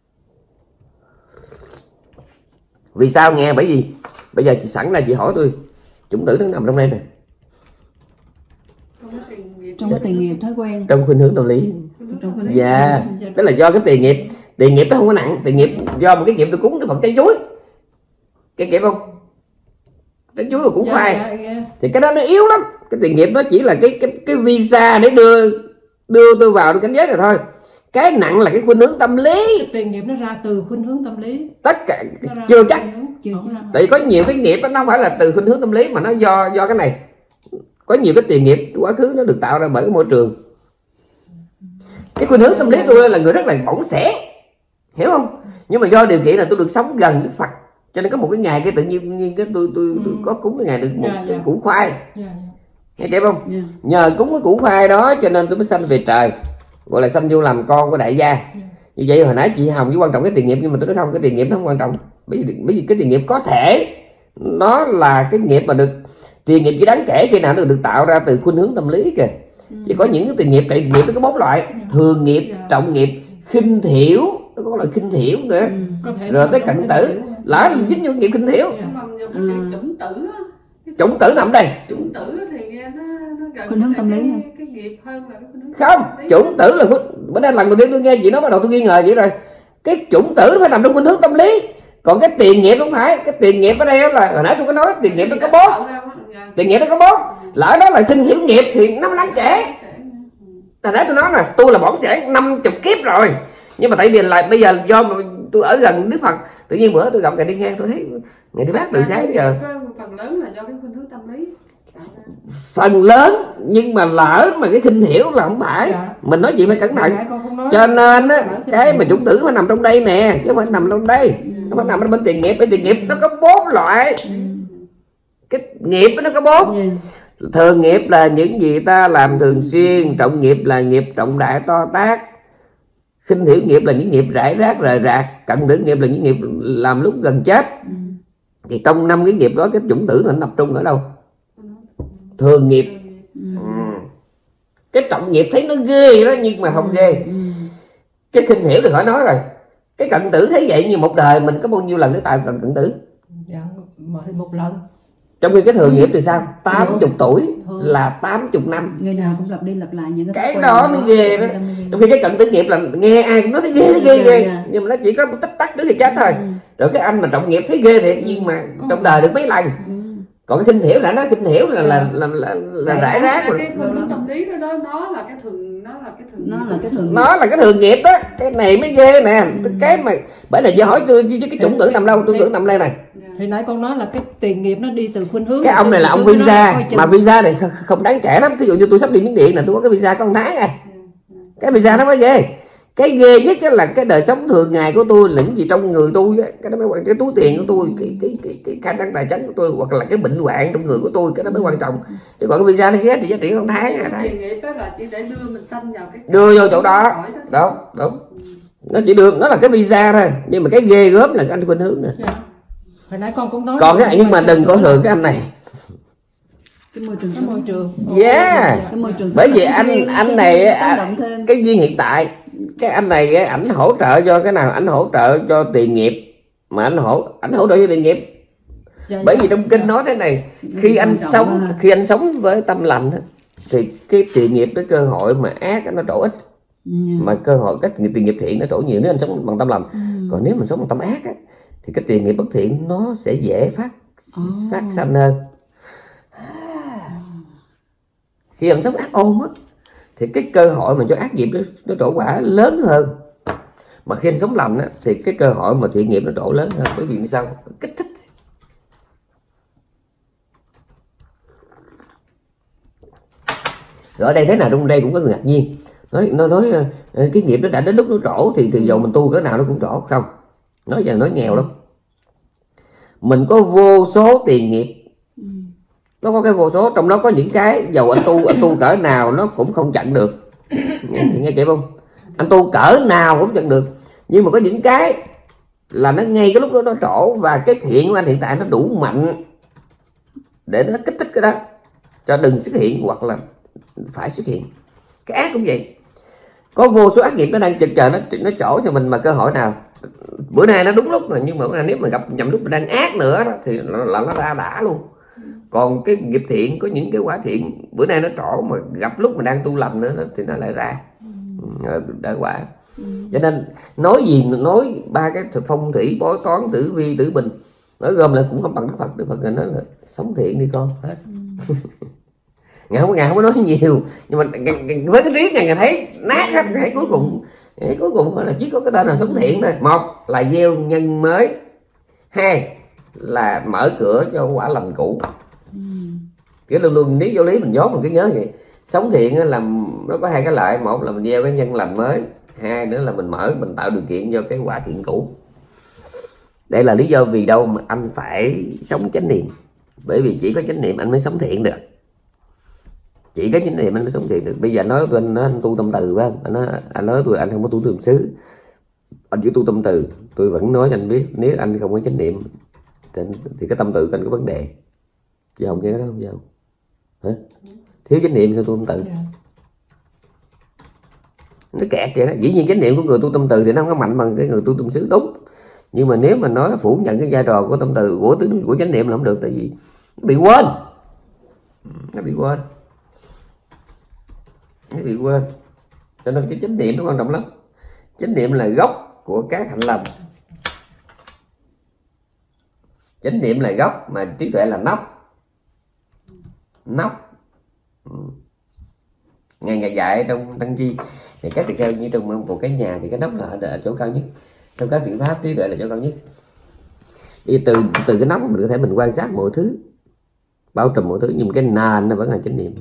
Vì sao nghe? Bởi vì bây giờ chị sẵn là chị hỏi tôi chủng tử nó nằm trong đây nè, trong cái tiền nghiệp thói quen, trong khuynh hướng tâm lý. Dạ, tức là do cái tiền nghiệp, tiền nghiệp nó không có nặng, tiền nghiệp do một cái nghiệp tôi cúng Đức Phật trái chuối, cái kịp không? trái chuối và củ Dạ, khoai. dạ, dạ. Thì cái đó nó yếu lắm. Cái tiền nghiệp nó chỉ là cái cái cái visa để đưa đưa tôi vào cảnh giới rồi thôi. Cái nặng là cái khuynh hướng tâm lý. Cái tiền nghiệp nó ra từ khuynh hướng tâm lý. Tất cả Nó ra chưa từ chắc. khuynh hướng, Chưa không chắc. ra. Tại vì có nhiều cái nghiệp nó không phải là từ khuynh hướng tâm lý mà nó do do cái này. Có nhiều cái tiền nghiệp quá khứ nó được tạo ra bởi cái môi trường. Cái khuynh hướng tâm lý tôi là người rất là bỏng sẻ, hiểu không? Nhưng mà do điều kiện là tôi được sống gần Đức Phật, cho nên có một cái ngày cái tự nhiên nhiên cái tôi tôi, tôi có cúng cái ngày được một Dạ, cái dạ. củ khoai, Dạ, dạ. nghe kịp không? Dạ. Nhờ cúng cái củ khoai đó cho nên tôi mới sanh về trời, gọi là sanh vô làm con của đại gia. Như vậy hồi nãy chị Hồng chỉ quan trọng cái tiền nghiệp, nhưng mà tôi nói không, cái tiền nghiệp nó không quan trọng, bởi vì, bởi vì cái tiền nghiệp có thể nó là cái nghiệp mà được, tiền nghiệp chỉ đáng kể khi nào nó được tạo ra từ khuynh hướng tâm lý kìa. Chỉ có những cái tiền nghiệp, tại nghiệp nó có bốn loại: thường nghiệp, trọng nghiệp, khinh thiểu, nó có loại khinh thiểu nữa, Có thể rồi nó tới đúng cận cái tử, hiểu. lỡ dính vô nghiệp khinh thiểu. Nhưng mà nhiều cái chuyện chủng tử á, cái Chủng tử nằm đây. chủng tử thì nghe nó nó gần Khuynh hướng là tâm lý cái, hả? cái nghiệp hơn là cái khuynh hướng Không, tâm lý. chủng tử là khuynh- bữa nay lần đầu tiên tôi nghe chị nói bắt đầu tôi nghi ngờ vậy rồi. Cái chủng tử phải nằm trong khuynh hướng tâm lý, còn cái tiền nghiệp không phải. Cái tiền nghiệp ở đây là hồi nãy tôi có nói tiền nghiệp nó có bốn, Tạo ra dạ. tiền nghiệp nó có bốn, lỡ đó là khinh thiểu nghiệp thì nó đáng kể. Hồi nãy tôi nói là tôi là bỏng sẻ năm chục kiếp rồi, nhưng mà tại vì là bây giờ do mà tôi ở gần Đức Phật, tự nhiên bữa tôi gặp ngày đi ngang tôi thấy ngày đi bác từ sáng giờ Phần lớn là do cái khuynh hướng tâm lý tạo ra. phần lớn, nhưng mà lỡ mà cái khinh thiểu là không phải. Dạ. Mình nói gì phải cẩn thận. Nãy con cũng nói. Cho nên á, Lỡ khinh cái thiểu. mà chủng tử phải nằm trong đây nè, chứ không phải nằm trong đây. Nó phải nằm ở bên tiền nghiệp. Bên tiền nghiệp nó có bốn loại. Cái nghiệp nó có bốn. Dạ. Thường nghiệp là những gì ta làm thường xuyên, trọng nghiệp là nghiệp trọng đại to tác, khinh thiểu nghiệp là những nghiệp rải rác rời rạc, cận tử nghiệp là những nghiệp làm lúc gần chết. Thì trong năm cái nghiệp đó cái chủng tử nó tập trung ở đâu? Thường nghiệp. Ừ. Cái trọng nghiệp thấy nó ghê đó nhưng mà không ghê. Cái khinh thiểu thì khỏi nói rồi. Cái cận tử thấy vậy, như một đời mình có bao nhiêu lần để tạo cận cận tử? Dạ, một, một lần. Trong khi cái thường nghiệp thì sao? tám mươi tuổi Thường. là tám mươi năm. Người nào cũng lặp đi lặp lại những cái Cái thói đó quen mới ghê đó. Cái mới ghê. Trong khi cái cận tử nghiệp là nghe ai cũng nói thấy ghê, thấy ghê, Dạ, ghê. dạ. Nhưng mà nó chỉ có một tích tắc trước thì chết thôi. Rồi cái anh mà trọng nghiệp thấy ghê thiệt, nhưng mà trong đời được mấy lần. Còn cái khinh thiểu là nó khinh thiểu là là là là, là Rải rải rác Là rồi. cái khuynh hướng tâm lý đó, đó nó là cái thường nó là cái thường Nó là cái thường Nó là cái thường nghiệp đó. Cái này mới ghê nè. Cái mà bởi là giờ hỏi tôi với cái chủng tử nằm đâu, tôi tưởng nằm đây này. Thì nãy con nói là cái tiền nghiệp nó đi từ khuynh hướng. Cái ông này là ông Từ khuynh hướng visa, nó coi chừng. mà visa này kh- không đáng kể lắm. Ví dụ như tôi sắp đi Miến Điện là tôi có cái visa có một tháng à. Cái visa nó mới ghê. Cái ghê nhất là cái đời sống thường ngày của tôi, là những gì trong người tôi á, cái đó mới quan, cái túi tiền của tôi, cái cái cái cái khả năng tài chính của tôi, hoặc là cái bệnh hoạn trong người của tôi, cái đó mới quan trọng. Chứ còn cái visa nó ghé thì giá trị không tháng à. cái tiền nghiệp đó là chỉ để đưa mình sanh vào cái Đưa vô chỗ đó. Đúng, đúng. Nó chỉ được, nó là cái visa thôi, nhưng mà cái ghê gớm là cái anh khuynh hướng nè. Dạ. Hồi nãy con cũng nói. Còn cái nhưng mà đừng có thường cái anh này. cái môi trường cái môi sống. trường. Yeah. Cái môi trường sống Bởi là vì cái anh duyên- anh cái này duyên á, tác động thêm. cái duyên hiện tại, cái anh này á, ảnh hỗ trợ cho cái nào? Ảnh hỗ trợ cho tiền nghiệp, mà ảnh hỗ ảnh hỗ trợ cho tiền nghiệp. Dạ, Bởi dạ. vì trong kinh nói thế này, khi anh Quan trọng sống ha. khi anh sống với tâm lành á, thì cái tiền nghiệp, cái cơ hội mà ác á, nó trổ ít, Ừ. mà cơ hội cái tiền nghiệp thiện nó trổ nhiều nếu anh sống bằng tâm lành. Còn nếu mình sống bằng tâm ác á, thì cái tiền nghiệp bất thiện nó sẽ dễ phát phát sanh hơn. Khi anh sống ác ôn á, thì cái cơ hội mà cho ác nghiệp nó, nó trổ quả lớn hơn. Mà khi anh sống lành á, thì cái cơ hội mà thiện nghiệp nó trổ lớn hơn. Bởi vì sao? Kích thích. Rồi ở đây thế nào trong đây cũng có người ngạc nhiên, nói nó nói ờ, cái nghiệp nó đã đến lúc nó trổ thì từ dầu mình tu cỡ nào nó cũng trổ không. Nói giờ nói nghèo lắm. Mình có vô số tiền nghiệp, nó có cái vô số, trong đó có những cái dầu anh tu anh tu cỡ nào nó cũng không chặn được. Nghe, nghe kịp không? Anh tu cỡ nào cũng chặn được, nhưng mà có những cái là nó ngay cái lúc đó nó trổ, và cái thiện của anh hiện tại nó đủ mạnh để nó kích thích cái đó cho đừng xuất hiện hoặc là phải xuất hiện. Cái ác cũng vậy, có vô số ác nghiệp nó đang chực chờ nó nó trổ cho mình, mà cơ hội nào bữa nay nó đúng lúc rồi, nhưng mà bữa nay nếu mà gặp nhầm lúc mình đang ác nữa đó, thì nó, là nó ra đã luôn. Còn cái nghiệp thiện có những cái quả thiện bữa nay nó trổ, mà gặp lúc mình đang tu lành nữa thì nó lại ra đã quả. Cho nên nói gì nói ba cái thực phong thủy bói toán tử vi tử bình nói gom lại cũng không bằng Đức Phật. Đức Phật nói là sống thiện đi con hết. Ừ. Ngài không ngài không có nói nhiều, nhưng mà với cái trí ngài thấy nát hết. Ngài cuối cùng ngài cuối cùng là chỉ có cái tên là sống thiện thôi. Một là gieo nhân mới, hai là mở cửa cho quả lành cũ. Ừ. Kiểu luôn luôn nếu giáo lý mình dốt mình cứ nhớ vậy. Sống thiện là nó có hai cái lợi, một là mình gieo cái nhân lành mới, hai nữa là mình mở, mình tạo điều kiện cho cái quả thiện cũ. Đây là lý do vì đâu mà anh phải sống chánh niệm, bởi vì chỉ có chánh niệm anh mới sống thiện được. Chỉ có chánh niệm anh mới sống thiện được. Bây giờ nói anh nói anh tu tâm từ phải không? Anh nói anh nói tôi anh không có tu tâm xứ, anh chỉ tu tâm từ. Tôi vẫn nói cho anh biết nếu anh không có chánh niệm thì, thì cái tâm từ của anh có vấn đề. Chứ không chứ đó không sao. Hả? Thiếu chánh niệm sao tu tâm từ? Yeah. Nó kẹt vậy đó. Dĩ nhiên chánh niệm của người tu tâm từ thì nó không có mạnh bằng cái người tu tâm xứ, đúng. Nhưng mà nếu mà nói phủ nhận cái vai trò của tâm từ của tướng của chánh niệm là không được, tại vì nó bị quên. Nó bị quên. Nó bị quên. Cho nên cái chánh niệm nó quan trọng lắm. Chánh niệm là gốc của các hạnh lành. Chánh niệm là gốc mà trí tuệ là nóc. Nóc. Ngài ngài dạy trong Tăng Chi thì các tỳ kheo như trong một cái nhà thì cái nóc là ở chỗ cao nhất. Trong các biện pháp trí tuệ là chỗ cao nhất. Thì từ từ cái nóc mình có thể mình quan sát mọi thứ, bao trùm mọi thứ, nhưng cái nền nó vẫn là chánh niệm.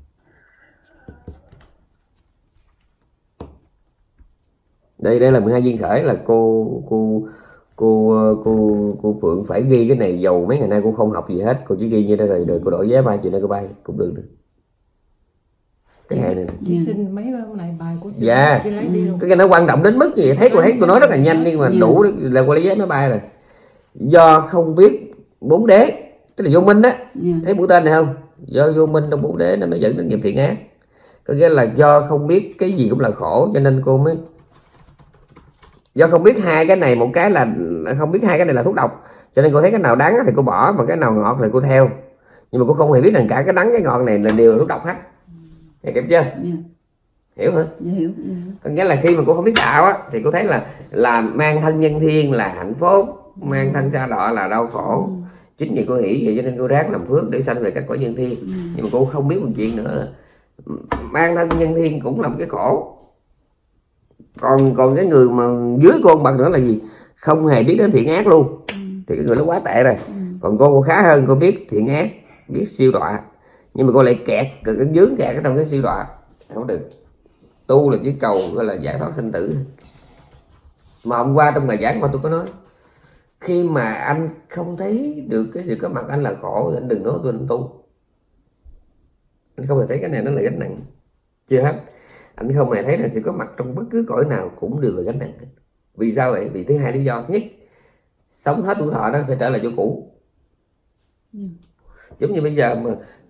Đây đây là mười hai duyên khởi, là cô cô cô cô cô Phượng phải ghi cái này, dầu mấy ngày nay cô không học gì hết, cô chỉ ghi như đây rồi rồi cô đổi vé ba triệu nay cô bay cũng được được. Cái này này. Chị xin mấy cái này bài của xin dạ. Chị lấy đi luôn. Cái nó quan trọng đến mức gì thấy cô thấy tôi nói rất là nhanh, nhưng mà đủ là cô lấy vé máy bay rồi. Do không biết bốn đế, tức là vô minh đó. Yeah. Thấy mũi tên này không? Do vô minh trong bốn đế nó mới dẫn đến nghiệp thiện ác. Có nghĩa là do không biết cái gì cũng là khổ, cho nên cô mới do không biết hai cái này, một cái là không biết hai cái này là thuốc độc, cho nên cô thấy cái nào đắng thì cô bỏ, mà cái nào ngọt thì cô theo. Nhưng mà cô không hề biết rằng cả cái đắng cái ngọt này là đều là thuốc độc hết. Hiểu chưa? Yeah. Hiểu hả? Dạ, hiểu. Dạ. Có nghĩa là khi mà cô không biết đạo á, thì cô thấy là là mang thân nhân thiên là hạnh phúc, mang thân sa đọa là đau khổ. Ừ. Chính vì cô nghĩ vậy cho nên cô ráng làm phước để sanh về các cõi nhân thiên. Ừ. Nhưng mà cô không biết một chuyện nữa là mang thân nhân thiên cũng là một cái khổ. Còn còn cái người mà dưới cô bằng nữa là gì? Không hề biết đến thiện ác luôn. Ừ. Thì cái người nó quá tệ rồi. Ừ. Còn cô, cô khá hơn, cô biết thiện ác, biết siêu đọa. Nhưng mà cô lại kẹt, cái dướng kẹt ở trong cái siêu đọa. Không được. Tu là chỉ cầu gọi là giải thoát sinh tử. Mà hôm qua trong bài giảng mà tôi có nói, khi mà anh không thấy được cái sự có mặt anh là khổ thì anh đừng nói tôi anh tu. Anh không hề thấy cái này nó là gánh nặng. Chưa hết. Anh không hề thấy là sự có mặt trong bất cứ cõi nào cũng đều là gánh nặng. Vì sao vậy? Vì thứ hai lý do. Thứ nhất, sống hết tuổi thọ đó phải trở lại chỗ cũ. Ừ. Giống như bây giờ mà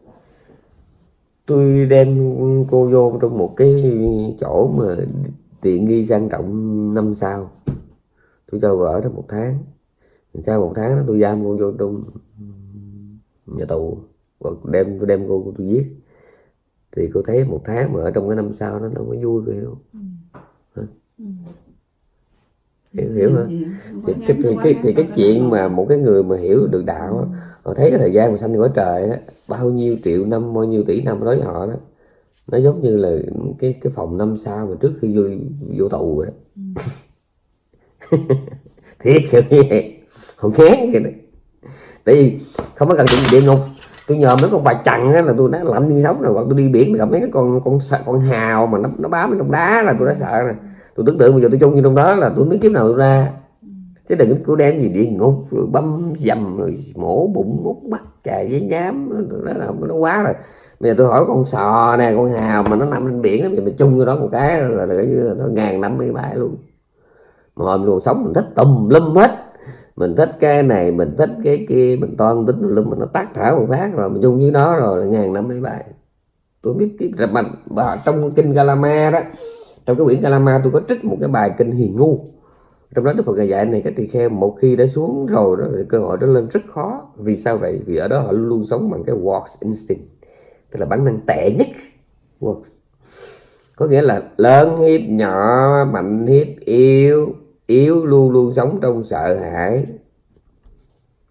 tôi đem cô vô trong một cái chỗ mà tiện nghi sang trọng năm sao, tôi cho cô ở đó một tháng, sau một tháng đó tôi giam cô vô trong nhà tù, và đem tôi đem cô tôi giết, thì cô thấy một tháng mà ở trong cái năm sao nó nó mới vui vậy không? Ừ. Ừ. Hiểu, hiểu hả? Thì cái, cái, cái, cái, cái chuyện mà một cái người mà hiểu được đạo đó, họ thấy cái thời gian mà sanh cõi trời đó, bao nhiêu triệu năm, bao nhiêu tỷ năm đối với họ đó, nó giống như là cái cái phòng năm sao mà trước khi vô vô tù rồi đó. Ừ. Thiệt sự như vậy, họ ngán vậy đó. Tại vì không có cần chuyện địa ngục, tôi nhờ mấy con bà chằn á là tôi đã lạnh đi sống rồi, hoặc tôi đi biển tôi gặp mấy cái con con sợ con hào mà nó nó bám ở trong đá là tôi đã sợ rồi. Tôi tưởng tượng bây giờ tôi chung như trong đó là tôi biết kiếp nào tôi ra. Chứ đừng có đem gì địa ngục rồi băm dầm rồi mổ bụng mút mắt chài giấy nhám, đó là không có, nó quá rồi. Bây giờ tôi hỏi con sò nè, con hào mà nó nằm trên biển đó, mình chung vô đó một cái là là như nó ngàn năm mấy bãi luôn. Mà hồi mình sống mình thích tùm lum hết, mình thích cái này, mình thích cái kia, mình toan tính tùm lum, mình nó tắt thở một phát rồi mình chung với nó rồi là ngàn năm mấy bãi. Tôi biết tiếp rồi mình trong kinh Kalama đó, trong cái quyển Kalama tôi có trích một cái bài kinh Hiền Ngu. Trong đó Đức Phật dạy này, cái tỳ kheo một khi đã xuống rồi đó thì cơ hội đó lên rất khó. Vì sao vậy? Vì ở đó họ luôn sống bằng cái works instinct, tức là bản năng tệ nhất. Works có nghĩa là lớn hiếp nhỏ, mạnh hiếp yếu, yếu luôn luôn sống trong sợ hãi.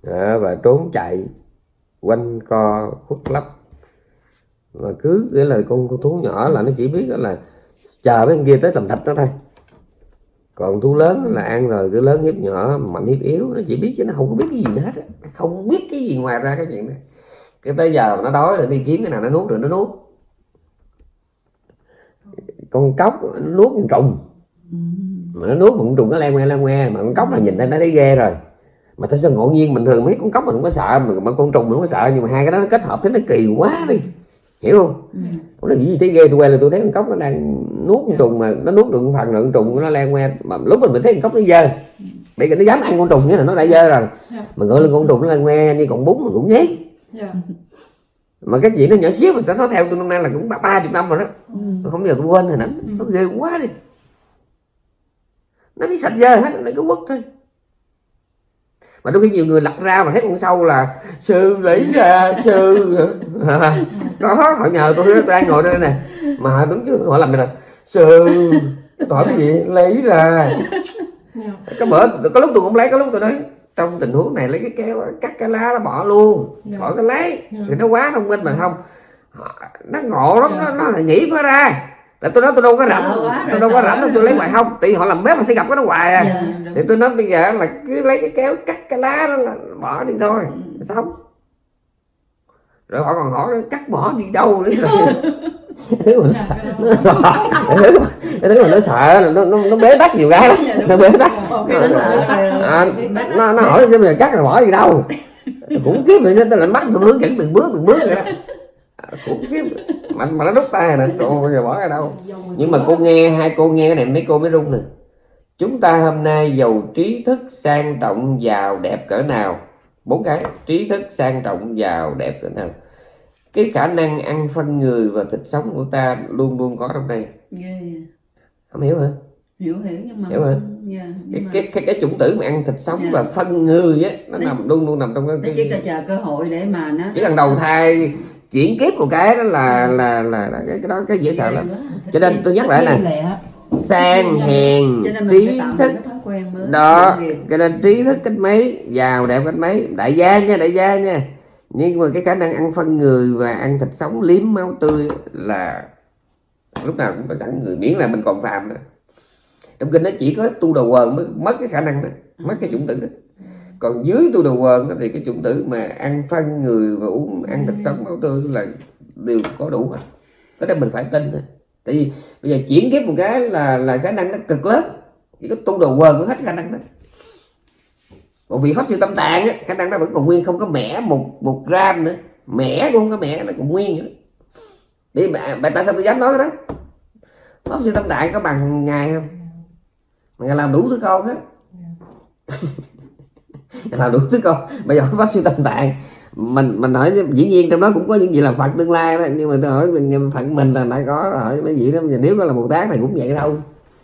Đó, và trốn chạy quanh co khuất lấp, mà cứ nghĩa là con, con thú nhỏ là nó chỉ biết là chờ mấy con kia tới làm thịt nó thôi, còn thú lớn là ăn rồi cứ lớn hiếp nhỏ, mạnh hiếp yếu, nó chỉ biết chứ nó không có biết cái gì nữa hết, không biết cái gì ngoài ra cái chuyện này. Cái tới giờ mà nó đói rồi đi kiếm cái nào nó nuốt được nó nuốt. Con cóc nó nuốt con trùng, mà nó nuốt một con trùng nó lan ngoe lan ngoe, mà con cóc là nhìn thấy nó thấy ghê rồi. Mà tại sao ngộ nhiên bình thường mấy con cóc mình không có sợ, mà, mà con trùng mình không có sợ, nhưng mà hai cái đó nó kết hợp thấy nó kỳ quá đi, hiểu không? Ừ. Nó gì thấy ghê, tôi quay là tôi thấy con cóc nó đang nuốt con trùng, mà nó nuốt được một phần rồi con trùng nó lan ngoe, mà lúc mình thấy con cóc nó dơ, để nó dám ăn con trùng nghĩa là nó đã dơ rồi. Yeah. Mà gọi là con trùng nó lan ngoe như còn bún mà cũng ghét. Yeah. Mà cái chuyện nó nhỏ xíu mà nó theo tôi năm nay là cũng ba chục năm rồi đó. Ừ. Không giờ tôi quên rồi, nó, nó ghê quá đi, nó biết sạch dơ hết, nó cứ quất thôi. Mà đôi khi nhiều người lật ra mà thấy con sâu là sư lấy ra sư à, có họ nhờ tôi, tôi đang ngồi đây nè mà đúng chứ họ làm này là sư hỏi cái gì lấy ra. Có bữa có lúc tôi cũng lấy, có lúc tôi nói trong tình huống này lấy cái kéo cắt cái lá nó bỏ luôn, khỏi cái lấy thì nó quá thông minh mà không, nó ngộ lắm, nó, nó nghĩ nó ra. Tại tôi nói tôi đâu có rảnh, tôi đâu có rảnh đâu tôi lấy hoài không, tại vì họ làm bếp mà sẽ gặp cái nó hoài à. Yeah, thì tôi nói bây giờ là cứ lấy cái kéo cắt cái lá đó là bỏ đi thôi, xong. Rồi họ còn hỏi cắt bỏ đi đâu nữa rồi. Thứ mà nó sợ, thứ mà nó sợ, nó nó nó bế tắc nhiều cái lắm, nó bế tắc. Nó nó hỏi bây giờ cắt rồi bỏ đi đâu, cũng kiếp vậy, tôi lại bắt tôi hướng dẫn từng bước từng bước vậy đó. Khủng khiếp, mà, mà nó đút tay nè, bây giờ bỏ ra đâu. Nhưng mà cô nghe, hai cô nghe cái này mấy cô mới rung nè. Chúng ta hôm nay giàu trí thức, sang trọng, giàu, đẹp cỡ nào, bốn cái trí thức, sang trọng, giàu, đẹp cỡ nào, cái khả năng ăn phân người và thịt sống của ta luôn luôn có trong đây. Yeah. Không hiểu hả? Hiểu hiểu nhưng mà hiểu hả? Yeah, cái, mà... cái cái cái chủng tử mà ăn thịt sống yeah. và phân người á, nó đấy, nằm luôn luôn nằm trong cái. Nó chỉ cần chờ cơ hội để mà nó. Chỉ cần đầu thai chuyển kiếp của cái đó là là là, là cái, cái đó cái dễ sợ lắm. Cho nên tôi nhắc lại nè, sang hèn trí thức đó, cho nên trí thức cách mấy, giàu đẹp cách mấy, đại gia nha, đại gia nha. Nhưng mà cái khả năng ăn phân người và ăn thịt sống liếm máu tươi là lúc nào cũng có sẵn người, miễn là mình còn phàm nữa. Trong kinh nó chỉ có tu đầu quần mới mất cái khả năng đó, mất cái chủng tử đó. Còn dưới tu đầu quần thì cái chủng tử mà ăn phân người và uống ăn thịt sống máu tươi là đều có đủ hết. Cái đó mình phải tin thôi. Tại vì bây giờ chuyển kiếp một cái là là khả năng nó cực lớn, chỉ có tu đầu quần mới hết khả năng đó. Còn vị pháp sư Tâm Tạng á, khả năng nó vẫn còn nguyên, không có mẻ một một gram nữa, mẻ cũng không có mẻ, nó còn nguyên nữa. Đi bà, bà tại sao tôi dám nói đó? Pháp sư Tâm Tạng có bằng ngài không? Mà ngài làm đủ thứ con hết. Làm đủ thứ con. Bây giờ pháp sư Tâm Tạng mình mình hỏi dĩ nhiên trong đó cũng có những gì làm Phật tương lai đó, nhưng mà tôi hỏi mình Phật mình là đã có hỏi mấy vị đó, nếu có là Bồ Tát này cũng vậy thôi.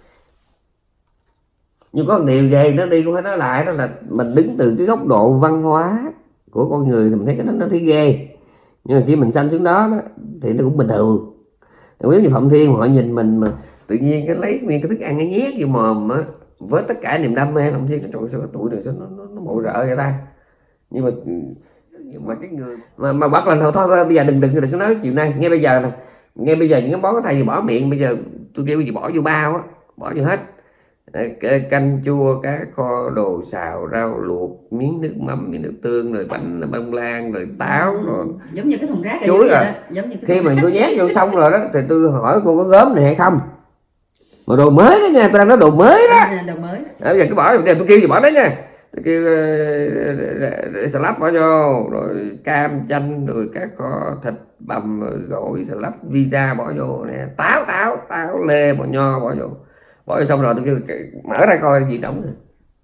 Nhưng có một điều về nó đi cũng phải nói lại, đó là mình đứng từ cái góc độ văn hóa của con người thì mình thấy cái đó nó thấy ghê, nhưng mà khi mình sanh xuống đó, đó thì nó cũng bình thường. Nếu như Phạm Thiên họ nhìn mình mà tự nhiên cái lấy nguyên cái thức ăn cái nhét vô mồm á, với tất cả niềm đam mê, Phạm Thiên cái trời sao cái tuổi này sao nó nó, nó mộ rợ vậy ta. Nhưng mà nhưng mà cái người mà mà bắt là thôi thôi bây giờ đừng đừng đừng có nói chuyện này, ngay bây giờ nè, ngay bây giờ những cái món có thầy gì bỏ miệng, bây giờ tôi kêu gì bỏ vô bao á, bỏ vô hết. Canh chua, cá kho, đồ xào, rau luộc, miếng nước mắm, miếng nước tương, rồi bánh bông lan, rồi táo, rồi giống như cái thùng rác chuối rồi. Giống như khi mà tôi nhét vô xong rồi đó thì tôi hỏi cô có gớm này hay không, mà đồ mới đó nha, tôi đang nói đồ mới đó, đồ mới. Bây giờ cứ bỏ, tôi kêu gì bỏ đấy nha, tôi kêu xà lách bỏ vô, rồi cam chanh, rồi cá kho, thịt bằm, rồi gỏi, xà lách, pizza bỏ vô nè, táo táo táo lê, bò nho bỏ vô. Bỏ xong rồi tôi kêu mở ra coi gì đóng rồi.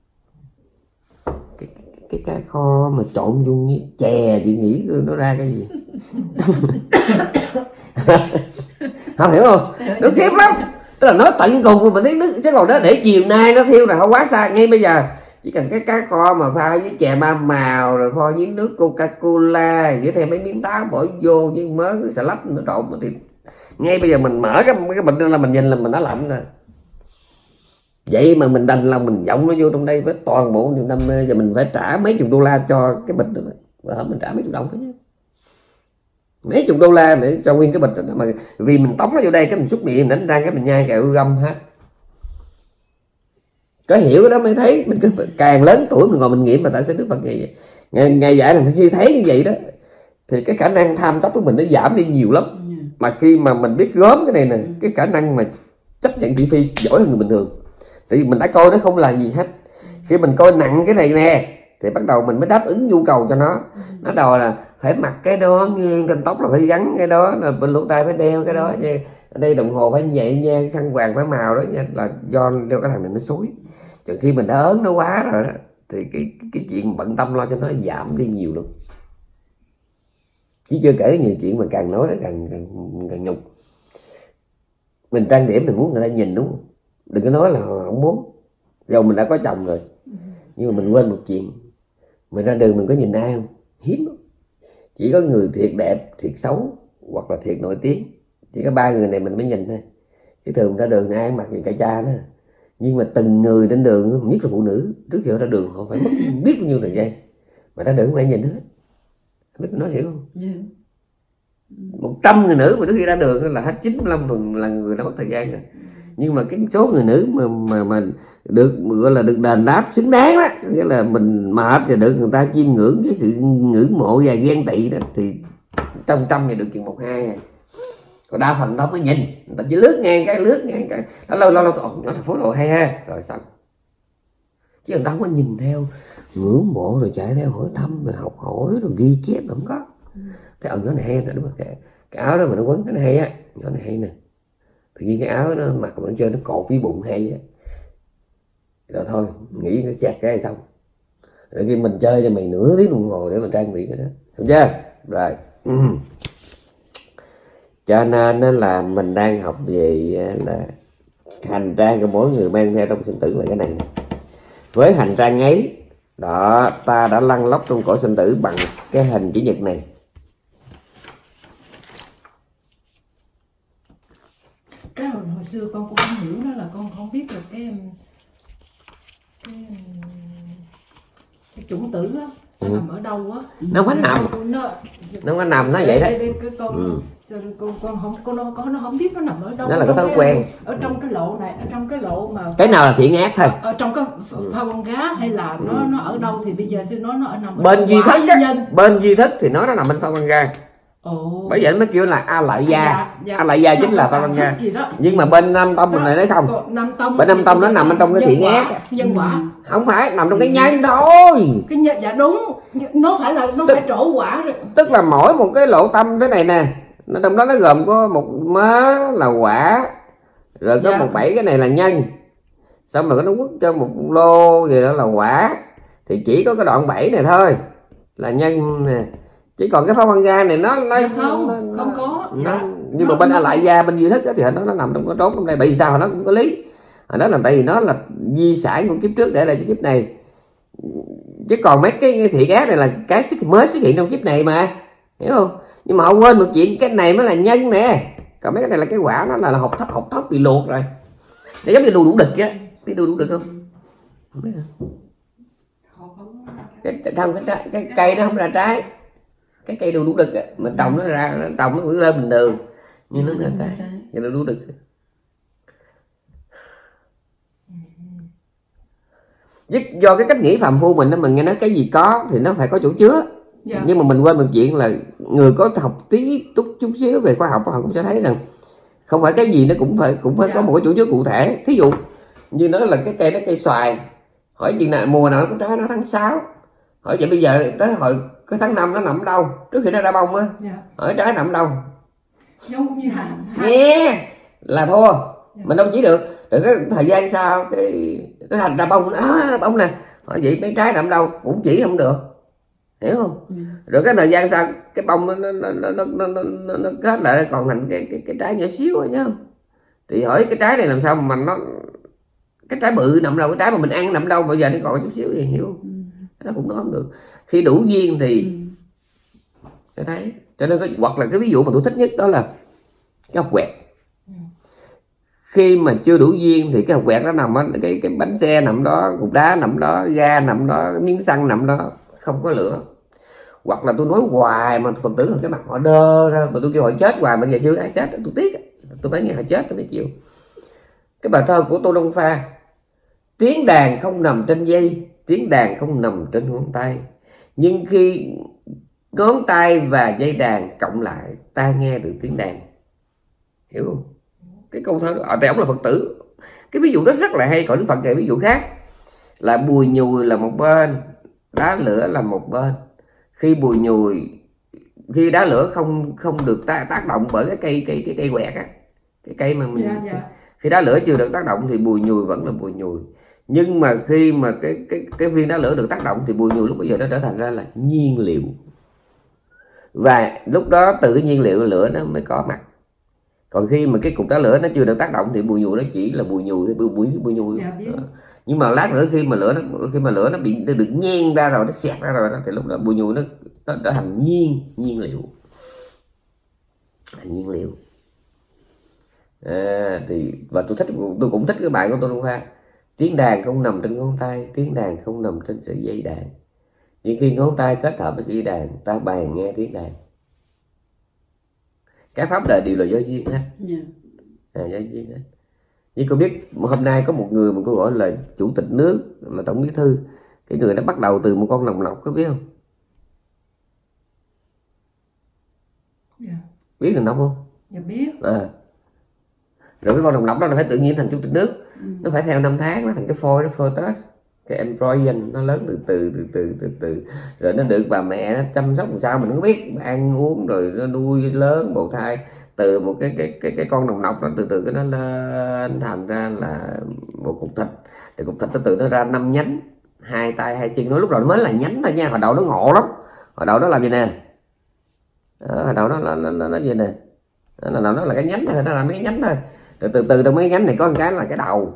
Cái, cái cá kho mà trộn vô với chè, chị nghĩ nó ra cái gì? Không hiểu không? Nó khiếp lắm. Tức là nói tận cùng mà thấy nước, chứ còn đó để chiều nay nó thiêu là không quá xa. Ngay bây giờ chỉ cần cái cá kho mà pha với chè ba màu, rồi kho với nước Coca-Cola, với thêm mấy miếng táo bỏ vô với mớ cái xà lách nó trộn thì ngay bây giờ mình mở cái cái bịch là mình nhìn là mình đã lạnh rồi. Vậy mà mình đành lòng mình giọng nó vô trong đây với toàn bộ niềm đam mê, và mình phải trả mấy chục đô la cho cái bịch đó. Và mình trả mấy chục đồng thôi chứ, mấy chục đô la để cho nguyên cái bịch đó. Mà vì mình tống nó vô đây cái mình xúc miệng, mình đánh răng, cái mình nhai kẹo găm hết. Có hiểu cái đó mới thấy. Mình cứ càng lớn tuổi mình ngồi mình nghiệm mà tại sao Đức Phật ngày ngày, ngày dạy là khi thấy như vậy đó thì cái khả năng tham tóc của mình nó giảm đi nhiều lắm. Mà khi mà mình biết gớm cái này nè, cái khả năng mà chấp nhận thị phi giỏi hơn người bình thường. Tại vì mình đã coi nó không là gì hết. Khi mình coi nặng cái này nè thì bắt đầu mình mới đáp ứng nhu cầu cho nó. Nó đòi là phải mặc cái đó, trên tóc là phải gắn cái đó, là bên lỗ tai phải đeo cái đó nha. Ở đây đồng hồ phải như vậy nha, khăn quàng phải màu đó nha, là do do cái thằng này nó xối. Chứ khi mình đã ớn nó quá rồi đó thì cái cái chuyện bận tâm lo cho nó giảm đi nhiều lắm. Chứ chưa kể nhiều chuyện mà càng nói nó càng càng, càng nhục. Mình trang điểm mình muốn người ta nhìn đúng không? Đừng có nói là không muốn. Rồi mình đã có chồng rồi. Nhưng mà mình quên một chuyện. Mình ra đường mình có nhìn ai không? Hiếm lắm. Chỉ có người thiệt đẹp, thiệt xấu hoặc là thiệt nổi tiếng. Chỉ có ba người này mình mới nhìn thôi. Chứ thường ra đường ai mặc gì cả cha đó. Nhưng mà từng người trên đường, nhất là phụ nữ, trước khi họ ra đường họ phải mất biết bao nhiêu thời gian. Mà ra đường không ai nhìn hết. Biết nói hiểu không? Yeah. Một trăm người nữ mà trước khi ra đường là hết chín mươi lăm phần là người đã mất thời gian rồi. Nhưng mà cái số người nữ mà mà mà được gọi là được đền đáp xứng đáng đó, nghĩa là mình mệt và được người ta chiêm ngưỡng cái sự ngưỡng mộ và ghen tị đó, thì trong trăm thì được chừng một hai. Còn đa phần đó mới nhìn, người ta chỉ lướt ngang cái lướt ngang cái đó, lâu lâu lâu ồ nó là phố đồ hay ha rồi xong. Chứ người ta không có nhìn theo ngưỡng mộ rồi chạy theo hỏi thăm rồi học hỏi rồi ghi chép rồi không có. Cái ẩn nó này hay nè, đúng không? Cái, cái áo đó mà nó quấn cái này hay á, nó này hay nè. Tự nhiên cái áo nó mặc mà nó chơi nó cột với bụng hay á. Rồi thôi, nghĩ nó xẹt cái xong. Rồi khi mình chơi cho mày nửa tiếng đồng hồ để mình trang bị cái đó. Hiểu chưa? Rồi. Ừ. Cho nên là mình đang học về là hành trang của mỗi người mang theo trong sinh tử là cái này nè. Với hành trang ấy, đó, ta đã lăn lóc trong cõi sinh tử bằng cái hình chữ nhật này. Cái hồi, hồi xưa con cũng không hiểu đó là con không biết được cái cái, cái chủng tử á nó ừ. nằm ở đâu á. Nó không nằm. Nó nó không nằm nó vậy đó. Đây, đây, cái con, ừ. con con không con nó có nó không biết nó nằm ở đâu. Đó là cái thói quen. Ở trong cái lộ này, ở trong cái lộ mà cái nào là thiện ác thôi. Ở, ở trong cái pha con gá hay là nó ừ. nó ở đâu thì bây giờ xin nói nó ở nằm ở bên duy thức bên duy thức thì nói nó nằm bên pha con ga. Ồ. Bởi vậy nó mới kêu là a lại gia. Dạ, dạ. A lại gia chính là pha con ga. Nhưng mà bên Nam Tông mình này nói không. Nam Tông bên Nam Tông nó nằm bên trong cái thiện ác. Nhân quả. Không phải nằm trong cái nhân thôi. Cái nhân dạ đúng. Nó phải là nó tức, phải trổ quả rồi. Tức là mỗi một cái lộ tâm thế này nè, nó trong đó nó gồm có một mớ là quả, rồi có dạ. một bảy cái này là nhân, xong rồi nó quất cho một lô gì đó là quả, thì chỉ có cái đoạn bảy này thôi là nhân nè. Chỉ còn cái pháo văn ga này nó nó dạ không nó, không có nó, dạ. Nhưng nó, mà bên nó, lại gia bên duy thức thì nó nó nằm trong cái trốn trong đây. Bởi vì sao nó cũng có lý, đó là tại vì nó là di sản của kiếp trước để lại cho kiếp này. Chứ còn mấy cái thiện ác này là cái mới xuất hiện trong kiếp này mà, hiểu không? Nhưng mà họ quên một chuyện, cái này mới là nhân nè, còn mấy cái này là cái quả, nó là, là học thấp học thấp bị luộc rồi. Nó giống như đu đủ đực á, biết đu đủ đực không? Không biết hả? Cái, không, cái, trái, cái cây nó không ra trái, cái cây đu đủ đực á, mà trồng nó ra, nó trồng nó vẫn lên bình thường, nhưng nó ra trái, vậy là đu đực. Do cái cách nghĩ phàm phu mình, mình nghe nói cái gì có thì nó phải có chỗ chứa. Dạ. Nhưng mà mình quên một chuyện là người có học tí túc chút xíu về khoa học họ cũng sẽ thấy rằng không phải cái gì nó cũng phải cũng phải dạ. có một cái chỗ chứa cụ thể. Thí dụ như nó là cái cây đó cây xoài, hỏi chuyện nào mùa nào nó có trái, nó tháng sáu, hỏi vậy bây giờ tới hồi cái tháng năm nó nằm ở đâu trước khi nó ra bông á, dạ. hỏi trái nằm ở đâu, giống cũng như hả? Nghe là thua. Dạ. Mình đâu chỉ được được cái thời gian sau cái nó thành ra bông, đó bông nè, hỏi vậy mấy trái nằm đâu cũng chỉ không được, hiểu không? Ừ. Rồi cái thời gian sau cái bông nó nó nó nó nó nó, nó, nó kết lại còn thành cái cái cái trái nhỏ xíu rồi nhá. Thì hỏi cái trái này làm sao mà nó cái trái bự nằm đâu, cái trái mà mình ăn nằm đâu, bây giờ nó còn chút xíu thì hiểu không? Ừ. Nó cũng nói không được. Khi đủ duyên thì ừ. thấy. Cho nên cái, hoặc là cái ví dụ mà tôi thích nhất đó là cái ốc quẹt. Ừ. khi mà chưa đủ duyên thì cái hột quẹt nó nằm ở cái cái bánh xe nằm đó, cục đá nằm đó, ga nằm đó, miếng xăng nằm đó, không có lửa. Hoặc là tôi nói hoài mà Phật tử cái mặt họ đơ ra, mà tôi kêu họ chết hoài mà giờ chưa ai chết, tôi tiếc, tôi phải nghe họ chết tôi mới chịu. Cái bài thơ của Tô Đông Pha: tiếng đàn không nằm trên dây, tiếng đàn không nằm trên ngón tay, nhưng khi ngón tay và dây đàn cộng lại ta nghe được tiếng đàn. Hiểu không? Cái câu thơ ở đây ông là Phật tử, cái ví dụ đó rất là hay. Còn Đức Phật kể ví dụ khác là bùi nhùi là một bên, đá lửa là một bên. Khi bùi nhùi, khi đá lửa không không được ta, tác động bởi cái cây cây cái cây quẹt á, cái cây mà mình Dạ, dạ. khi đá lửa chưa được tác động thì bùi nhùi vẫn là bùi nhùi. Nhưng mà khi mà cái cái cái viên đá lửa được tác động thì bùi nhùi lúc bây giờ nó trở thành ra là nhiên liệu, và lúc đó từ cái nhiên liệu lửa nó mới có mặt. Còn khi mà cái cục đá lửa nó chưa được tác động thì bùi nhùi nó chỉ là bùi nhùi, bùi bùi bùi nhùi. Dạ, biết. Nhưng mà lát nữa khi mà lửa nó khi mà lửa nó bị nó được nhen ra rồi, nó xẹt ra rồi đó, thì lúc đó bùi nhùi nó nó trở thành nhiên nhiên liệu, thành nhiên liệu. À, thì và tôi thích tôi cũng thích cái bài của Tô Đông Pha: tiếng đàn không nằm trên ngón tay, tiếng đàn không nằm trên sợi dây đàn, nhưng khi ngón tay kết hợp với sợi dây đàn ta bàn nghe tiếng đàn. Các pháp đời đều là do duyên hết. Dạ. À, do duyên hết. Nhưng cô biết hôm nay có một người mà cô gọi là chủ tịch nước, là tổng bí thư, cái người đó bắt đầu từ một con nòng nọc, có biết không? Dạ. Biết nòng nọc không? Dạ, biết. À. Rồi cái con nòng nọc đó nó phải tự nhiên thành chủ tịch nước. Ừ. Nó phải theo năm tháng nó thành cái phôi, nó photos, cái embryon nó lớn từ từ từ từ từ từ rồi nó được bà mẹ nó chăm sóc làm sao mình không biết, ăn uống rồi nó nuôi lớn bào thai từ một cái cái cái cái con nòng nọc nó từ từ cái nó lên thành ra là một cục thịt. Thì cục thịt nó từ nó ra năm nhánh, hai tay hai chân. Nó lúc đầu nó mới là nhánh thôi nha, hồi đầu nó ngộ lắm. Hồi đầu nó làm gì nè, đó, hồi đầu nó nó nó, nó, nó gì nè, nó, nó, nó là cái nhánh thôi, nó làm mấy cái nhánh thôi. Rồi từ từ trong mấy nhánh này có một cái là cái đầu.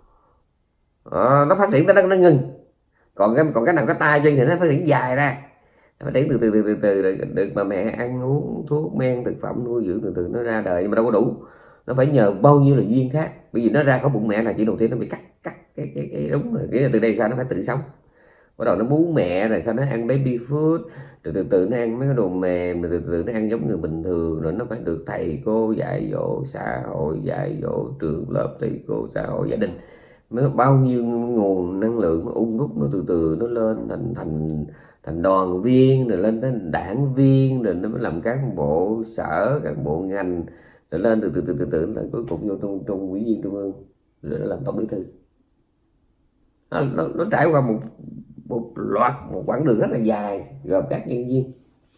Đó, nó phát triển tới đó nó ngưng. Còn cái còn cái nào có tay chân thì nó phát triển dài ra, nó phát triển từ từ từ từ từ được, được mà mẹ ăn uống thuốc men thực phẩm nuôi dưỡng từ từ nó ra đời. Nhưng mà đâu có đủ, nó phải nhờ bao nhiêu là duyên khác. Bởi vì nó ra khỏi bụng mẹ là chỉ đầu tiên nó bị cắt cắt cái cái cái đúng rồi, cái từ đây sao nó phải tự sống. Bắt đầu nó bú mẹ rồi sau nó ăn baby food, rồi từ từ nó ăn mấy cái đồ mềm, rồi từ từ nó ăn giống người bình thường, rồi nó phải được thầy cô dạy dỗ, xã hội dạy dỗ, trường lớp thầy cô, xã hội, gia đình, mới bao nhiêu nguồn năng lượng nó ung đúc, nó từ từ nó lên thành thành thành đoàn viên, rồi lên tới đảng viên, rồi nó mới làm cán bộ sở, cán bộ ngành, rồi lên từ từ từ từ từ là cuối cùng vô trong trong ủy viên trung ương, rồi nó làm tổng bí thư. Nó, nó, nó trải qua một một loạt một quãng đường rất là dài gồm các nhân viên,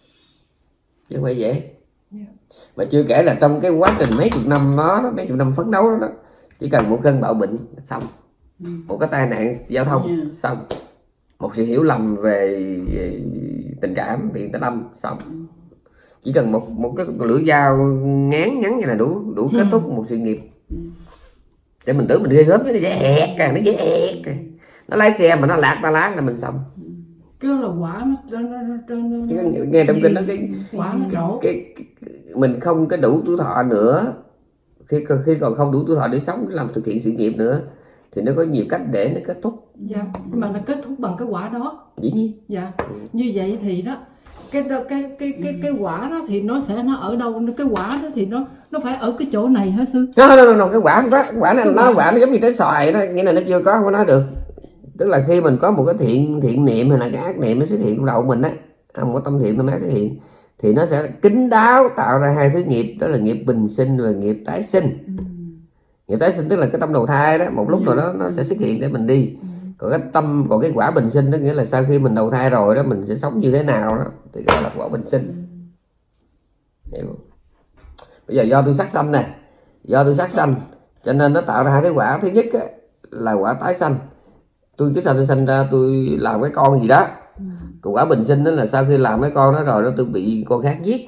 chứ không phải dễ. Yeah. Mà chưa kể là trong cái quá trình mấy chục năm đó, mấy chục năm phấn đấu đó, đó chỉ cần một cơn bạo bệnh xong, ừ. một cái tai nạn giao thông yeah. xong, một sự hiểu lầm về, về tình cảm bị ta đâm xong, ừ. chỉ cần một một cái lưỡi dao ngán ngắn như là đủ đủ kết thúc một sự nghiệp. Ừ. Để mình tưởng mình ghê gớm, nó dễ ẹt kìa, nó dễ ẹt kìa. Nó lái xe mà nó lạc ta láng là mình xong. Cái là quả nó, nó, nó, nó, nó nghe trong kinh nó cái quả nó nổ. Cái, cái, cái mình không cái đủ tuổi thọ nữa, khi khi còn không đủ tuổi thọ để sống, để làm thực hiện sự nghiệp nữa, thì nó có nhiều cách để nó kết thúc. Dạ, mà nó kết thúc bằng cái quả đó. Dĩ nhiên. Dạ. Ừ. Như vậy thì đó, cái cái cái cái cái, cái quả đó thì nó sẽ nó ở đâu? Cái quả đó thì nó nó phải ở cái chỗ này hả sư? Nó no, no, no, cái quả đó, quả này nó quả nó giống như trái xoài đó, nghĩa là nó chưa có, không có nói được. Tức là khi mình có một cái thiện thiện niệm hay là cái ác niệm nó xuất hiện trong đầu mình á, một tâm thiện tâm ác xuất hiện, thì nó sẽ kín đáo tạo ra hai thứ nghiệp, đó là nghiệp bình sinh và nghiệp tái sinh. Ừ. Nghiệp tái sinh tức là cái tâm đầu thai đó, một lúc nào đó nó sẽ xuất hiện để mình đi. Ừ. Còn cái tâm, còn cái quả bình sinh đó nghĩa là sau khi mình đầu thai rồi đó, mình sẽ sống như thế nào đó, thì gọi là quả bình sinh. Hiểu không? Bây giờ do tôi sát sanh nè, do tôi sát sanh cho nên nó tạo ra hai cái quả. Thứ nhất á, là quả tái sanh. Tôi chứ sao tôi sinh ra tôi làm cái con gì đó. Ừ. Còn quả bình sinh đó là sau khi làm cái con đó rồi nó tôi bị con khác giết.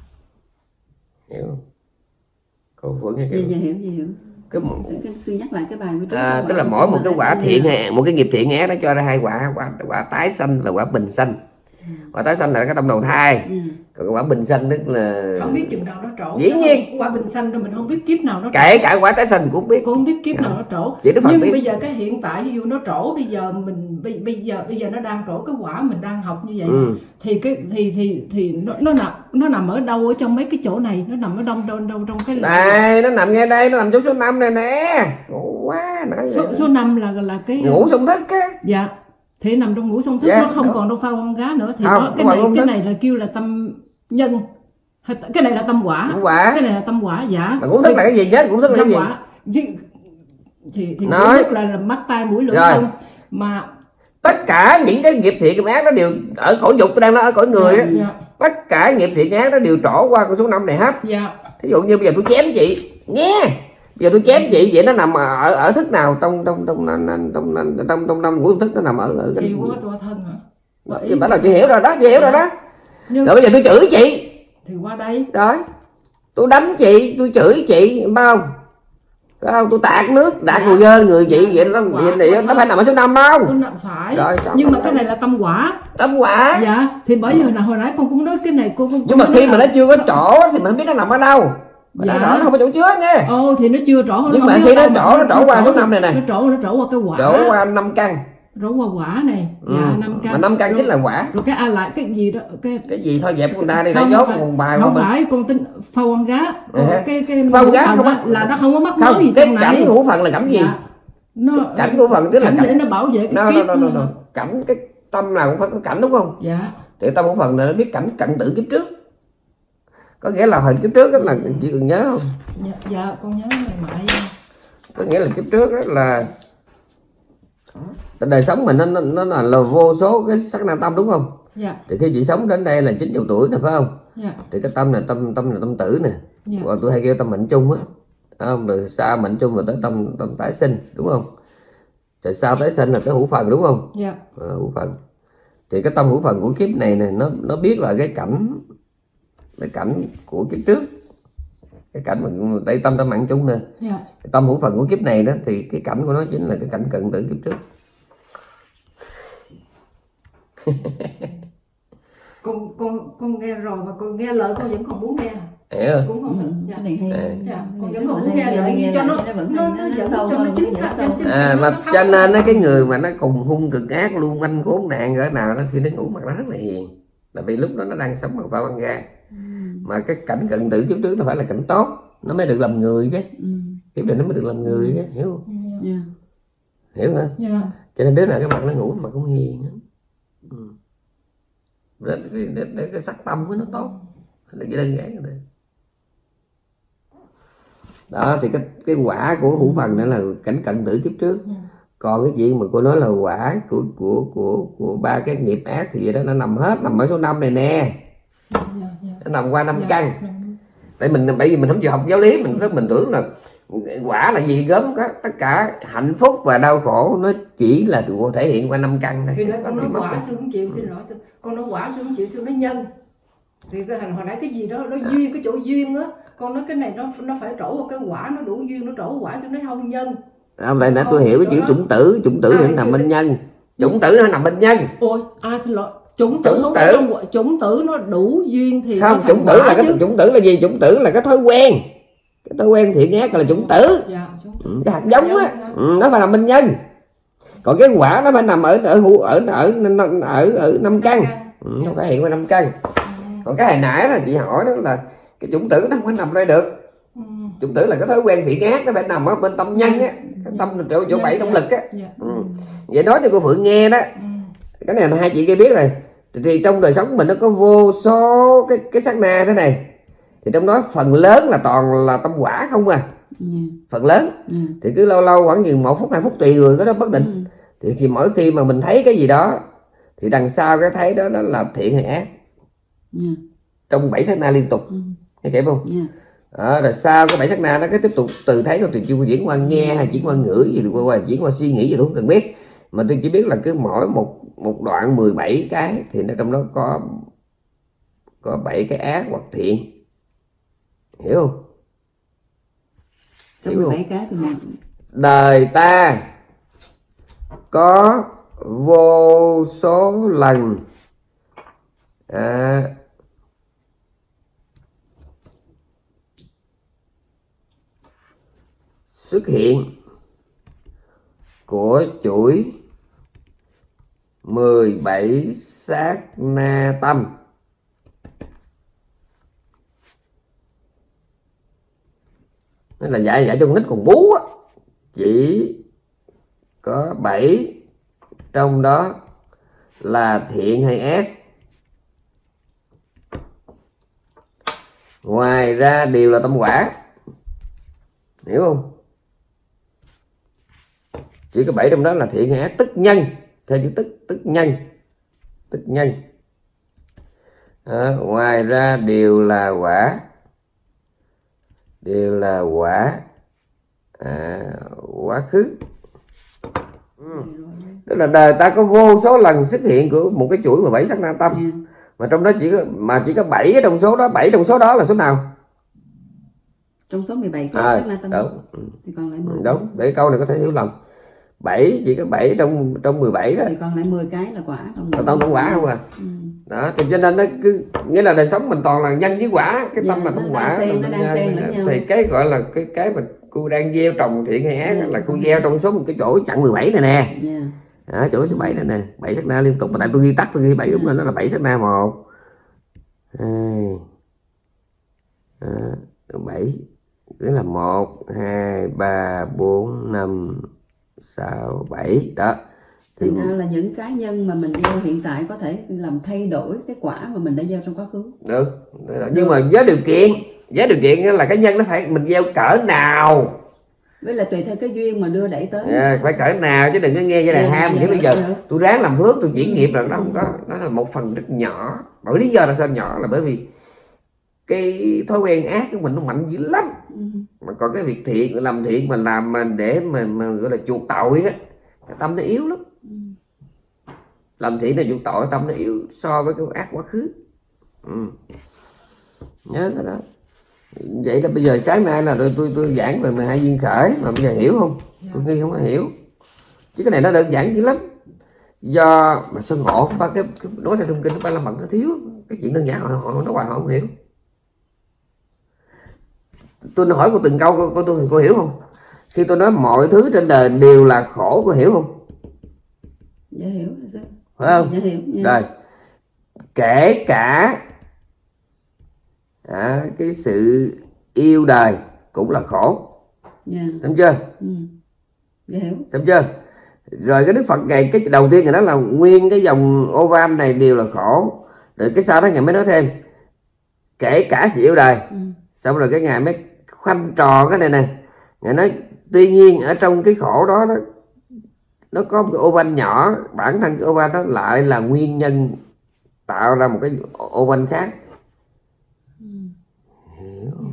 Hiểu không? Cô Phượng nghe dạ, dạ hiểu dạ hiểu. Cái sư, sư nhắc lại cái bài trước. À, tức là mỗi một cái quả thiện hay một cái nghiệp thiện ác nó cho ra hai quả, quả quả tái sanh và quả bình sanh. Ừ. Quả tái xanh là cái tâm đầu thai. Ừ. Còn quả bình xanh tức là Không biết chừng nào nó trổ. Dĩ nhiên. Quả bình xanh rồi mình không biết kiếp nào nó trổ. Kể cả quả tái xanh cũng biết. Cô không biết kiếp nào nó trổ. Chỉ Đức Phật Nhưng biết. bây giờ cái hiện tại ví dụ nó trổ bây giờ mình bây, bây giờ bây giờ nó đang trổ cái quả mình đang học như vậy. Ừ. Thì cái thì thì thì nó nó nằm nó nằm ở đâu ở trong mấy cái chỗ này, nó nằm ở đâu đâu đâu trong cái Đây, nó nằm ngay đây, nó nằm chỗ số năm này nè. Ngủ quá nói số, số năm là là cái ngủ sông thức á. Dạ. Thì nằm trong ngũ song thức, Dạ, nó không đúng. còn đâu pha con gá nữa thì Không, nó, cái không này phải cái công này là kêu là tâm nhân. Hay t- cái này là tâm quả. Tâm quả. Cái này là tâm quả. Dạ. Mà ngũ thức là cái gì chứ? Ngũ thức là cái Tâm gì? quả. Thì thì, thì ngũ Nói. thức là, là mắt tai mũi lưỡi Rồi. không mà Tất cả những cái nghiệp thiện nghiệp ác nó đều ở cõi dục, đang nói ở cõi người á. dạ, Tất cả nghiệp thiện ác nó đều trổ qua con số năm này hết. dạ. Thí dụ như bây giờ tôi chém chị, nghe. Bây giờ tôi chém chị, vậy nó nằm ở ở thức nào trong trong trong trong trong trong trong trong trong ngũ thức nó nằm ở ở Thì cái qua tòa thân hả? Bởi- Thì bắt đầu chị hiểu rồi đó, chị hiểu rồi đó. Nhưng Rồi bây giờ tôi chửi chị, thì qua đây rồi tôi đánh chị, tôi chửi chị, phải không? Phải không? Tôi tạt nước, tạt Dạ. mùi dơ người chị, Dạ, vậy nó quả- vậy này quả nó thân. phải nằm ở số năm không? nó nằm phải. Rồi, xong Nhưng mà rồi. cái này là tâm quả. Tâm quả. Dạ. Thì bởi vì hồi nãy hồi nãy con cũng nói cái này cô không. Nhưng mà khi mà nó chưa có chỗ thì mình không biết nó nằm ở đâu. Mà Dạ. nó rõ nó không có chỗ chứa nha. Ồ thì nó chưa trổ. Nhưng không mà biết khi ở nó đâu trổ, mà nó trổ qua số thì- năm này nè. Nó trổ nó trổ qua cái quả. Chỗ qua năm căn. Trổ qua quả này. Ừ. Dạ năm căn. Mà năm căn Rồi- chính là quả. Rồi cái a lại cái gì đó cái Cái gì thôi dẹp con ta đi, đã không dốt phải- một bài không của mình. phải con tin phao con gá. Còn Ừ. cái cái Phao con gá phần không á có- là nó không có mắc mớ Không, gì cái trong cảnh này. ngũ phần là cảnh gì? Dạ. Nó Cảnh của phần tức là cảnh cảnh. để nó bảo vệ cái No, no, kiếp. no, no, no. Cảnh cái tâm nào cũng phải có cảnh đúng không? Dạ. Thì tâm của phần này nó biết cảnh cận tử kiếp trước. Có nghĩa là hồi kiếp trước đó là chị còn nhớ không? Dạ, dạ con nhớ ngày mãi. Có nghĩa là kiếp trước đó là đời sống mình nó nó, nó là, là vô số cái sắc na tâm đúng không? Dạ. Thì khi chị sống đến đây là chín mươi tuổi nè phải không? Dạ. Thì cái tâm này tâm tâm là tâm tử nè. Dạ. Còn tôi hay kêu tâm mệnh chung á. Không, rồi sau mệnh chung là tới tâm tâm tái sinh đúng không? Rồi sau tái sinh là tới hữu phần đúng không? Dạ. À, hữu phần. Thì cái tâm hữu phần của kiếp này này nó nó biết là cái cảnh cái cảnh của kiếp trước, cái cảnh mà đây tâm tâm mạng chung nè. Dạ. Cái tâm hữu phần của kiếp này đó thì cái cảnh của nó chính là cái cảnh cận tử kiếp trước. con con con nghe rồi mà con nghe lời con vẫn còn muốn nghe. Hiểu không? Cũng không phải. Dạ. Cái này hay. À. Dạ, Cái con này vẫn còn muốn hay, nghe nghe lại nghe cho nó lại, nó vẫn nó hay, nó nó dẫn sâu cho nó hơn, chính nó xác sâu cho chính hơn. À, nó- mà nó thấu cho nên hơn. á, cái người mà nó cùng hung cực ác luôn quanh khốn nạn cỡ nào đó khi nó ngủ mặt nó rất là hiền, là vì lúc đó nó đang sống bằng pha băng ga. Mà cái cảnh cận tử kiếp trước nó phải là cảnh tốt, nó mới được làm người chứ. Ừ. Kiếp này nó mới được làm người chứ, hiểu không? Dạ. Hiểu hả? Dạ. Cho nên đứa nào cái mặt nó ngủ mà cũng hiền á. Ừ. Để, để, để, để cái sắc tâm của nó tốt, là chỉ đơn giản như thế. Đó thì cái cái quả của hữu phần đó là cảnh cận tử kiếp trước. Ừ. Còn cái chuyện mà cô nói là quả của của của của ba cái nghiệp ác thì vậy đó, nó nằm hết nằm ở số năm này nè, Dạ, dạ. nó nằm qua năm Dạ. căn. Dạ. Tại mình bởi vì mình không chịu học giáo lý, mình cứ mình tưởng là quả là gì gớm có tất cả hạnh phúc và đau khổ nó chỉ là thể hiện qua năm căn thôi. Thì đó Có con gì nói mất quả đâu. sư không chịu, xin lỗi sư. Con nói quả sư không chịu, sư nói nhân. Thì cái hồi nãy cái gì đó nó duyên, cái chỗ duyên á, con nói cái này nó nó phải trổ vào cái quả, nó đủ duyên nó trổ vào quả, sư nói không nhân. Không, lại nãy tôi Không, hiểu cái chỗ chữ đó- chủng tử, chủng tử À, thì nó nằm chưa bên thì- nhân, chủng tử nó nằm bên nhân. Ôi, à xin lỗi, chủng tử Chủng không tử. phải trong quả, chủng tử nó đủ duyên thì Không, nó thành chủng tử quả là cái chứ. chủng tử là gì? Chủng tử là cái thói quen, cái thói quen thiện ác là chủng tử. Dạ, chủng tử. Ừ, cái hạt giống á, Dạ. ừ, nó phải nằm bên nhân. Còn cái quả nó phải nằm ở ở hữu- ở ở ở ở, ở năm căn, ừ, nó phải hiện qua năm căn. Còn cái hồi nãy là chị hỏi đó là cái chủng tử nó không phải nằm đây được. Ừ. Chủng tử là cái thói quen thiện ác, nó phải nằm ở bên tâm nhân á, cái tâm là chỗ chỗ Dạ, bảy dạ, động lực á. dạ. Ừ. Vậy nói cho cô Phượng nghe đó, Ừ. cái này là hai chị kia biết rồi. Thì, thì trong đời sống mình nó có vô số cái cái sát na thế này, thì trong đó phần lớn là toàn là tâm quả không à, Dạ. phần lớn. Dạ. Thì cứ lâu lâu khoảng chừng một phút hai phút tùy người cái đó bất định. Ừ. Thì khi mỗi khi mà mình thấy cái gì đó thì đằng sau cái thấy đó nó là thiện hay ác Dạ. trong bảy sát na liên tục, Ừ. nghe kịp không? Dạ. Đó, rồi sau cái bảy sát na nó cứ tiếp tục từ thấy rồi từ chuyển chuyển qua nghe hay chuyển qua ngửi gì qua, qua chuyển qua suy nghĩ gì tôi không cần biết, mà tôi chỉ biết là cứ mỗi một một đoạn mười bảy cái thì nó trong đó có có bảy cái ác hoặc thiện, hiểu không? Trong Hiểu mười không? bảy cái thì mình Đời ta có vô số lần à, xuất hiện của chuỗi mười bảy sát na tâm nên là dạy dạy cho con nít còn bú á, chỉ có bảy trong đó là thiện hay ác, ngoài ra đều là tâm quả, hiểu không? Chỉ có bảy trong đó là thiện hay ác, tức nhân, theo chữ tức, tức nhân, tức nhân. À, ngoài ra đều là quả, đều là quả à, quá khứ. Ừ. Tức là đời ta có vô số lần xuất hiện của một cái chuỗi mười bảy sắc na tâm, yeah. mà trong đó chỉ có mà chỉ có bảy trong số đó, bảy trong số đó là số nào? Trong số mười bảy cái à, sắc na tâm đúng. Thì còn lại mười. Đúng, để câu này có thể hiểu lầm. bảy chỉ có bảy trong trong mười bảy đó. Thì còn lại mười cái là quả trong là tâm quả không à. Ừ. Đó, thì cho nên nó cứ nghĩa là đời sống mình toàn là nhân với quả, cái Dạ, tâm là tâm quả. Xen, nó đang xen lẫn nhau. Thì cái gọi là cái cái mà cô đang gieo trồng thiện hay ác, Dạ, là cô gieo trong số một cái chỗ chặng mười bảy này nè. Dạ. Đó, chỗ số bảy này nè, bảy sắc na liên tục, mà tại tôi ghi tắt tôi ghi bảy đúng rồi, nó là bảy sắc na một hai bảy, tức là một hai ba bốn năm sáu bảy đó. Thì ra là những cá nhân mà mình gieo hiện tại có thể làm thay đổi cái quả mà mình đã gieo trong quá khứ. Được, nhưng mà với điều kiện, với điều kiện là cái nhân nó phải mình gieo cỡ nào, với là tùy theo cái duyên mà đưa đẩy tới. À, phải cỡ nào, chứ đừng có nghe cái này Dạ, ham. dạ, Chứ bây giờ dạ. tôi ráng làm phước, tôi chuyển nghiệp là nó không có, nó là một phần rất nhỏ. Bởi lý do là sao nhỏ, là bởi vì cái thói quen ác của mình nó mạnh dữ lắm. Ừ. Mà còn cái việc thiện, làm thiện mà làm mà để mà, mà gọi là chuộc tội đó, cái tâm nó yếu lắm. Ừ. Làm thiện là chuộc tội, tâm nó yếu so với cái ác quá khứ. Ừ. Nhớ cái đó. Vậy là bây giờ sáng nay là tôi tôi, tôi giảng về mười hai duyên khởi, mà bây giờ hiểu không? Yeah. Tôi nghi không có hiểu. Chứ cái này nó đơn giản dữ lắm. Do mà sao ngộ ba cái, cái nói theo trong kinh ba la mật nó thiếu cái chuyện đơn giản, họ họ nói hoài họ không hiểu. Tôi hỏi cô từng câu cô, cô, cô, cô hiểu không? Khi tôi nói mọi thứ trên đời đều là khổ, cô hiểu không? Dạ hiểu. Phải không? Dạ hiểu. Dạ. Rồi. Kể cả à, cái sự yêu đời cũng là khổ. Dạ. Đúng chưa? Ừ. Dạ hiểu. Đúng chưa? Rồi cái Đức Phật ngày cái đầu tiên người đó là nguyên cái dòng oval này đều là khổ. Rồi cái sau đó ngài mới nói thêm kể cả sự yêu đời. Ừ. Xong rồi cái ngài mới khoanh tròn cái này nè. Ngài nói tuy nhiên ở trong cái khổ đó nó, nó có một cái oval nhỏ, bản thân cái oval đó lại là nguyên nhân tạo ra một cái oval khác. Ừ. Hiểu không?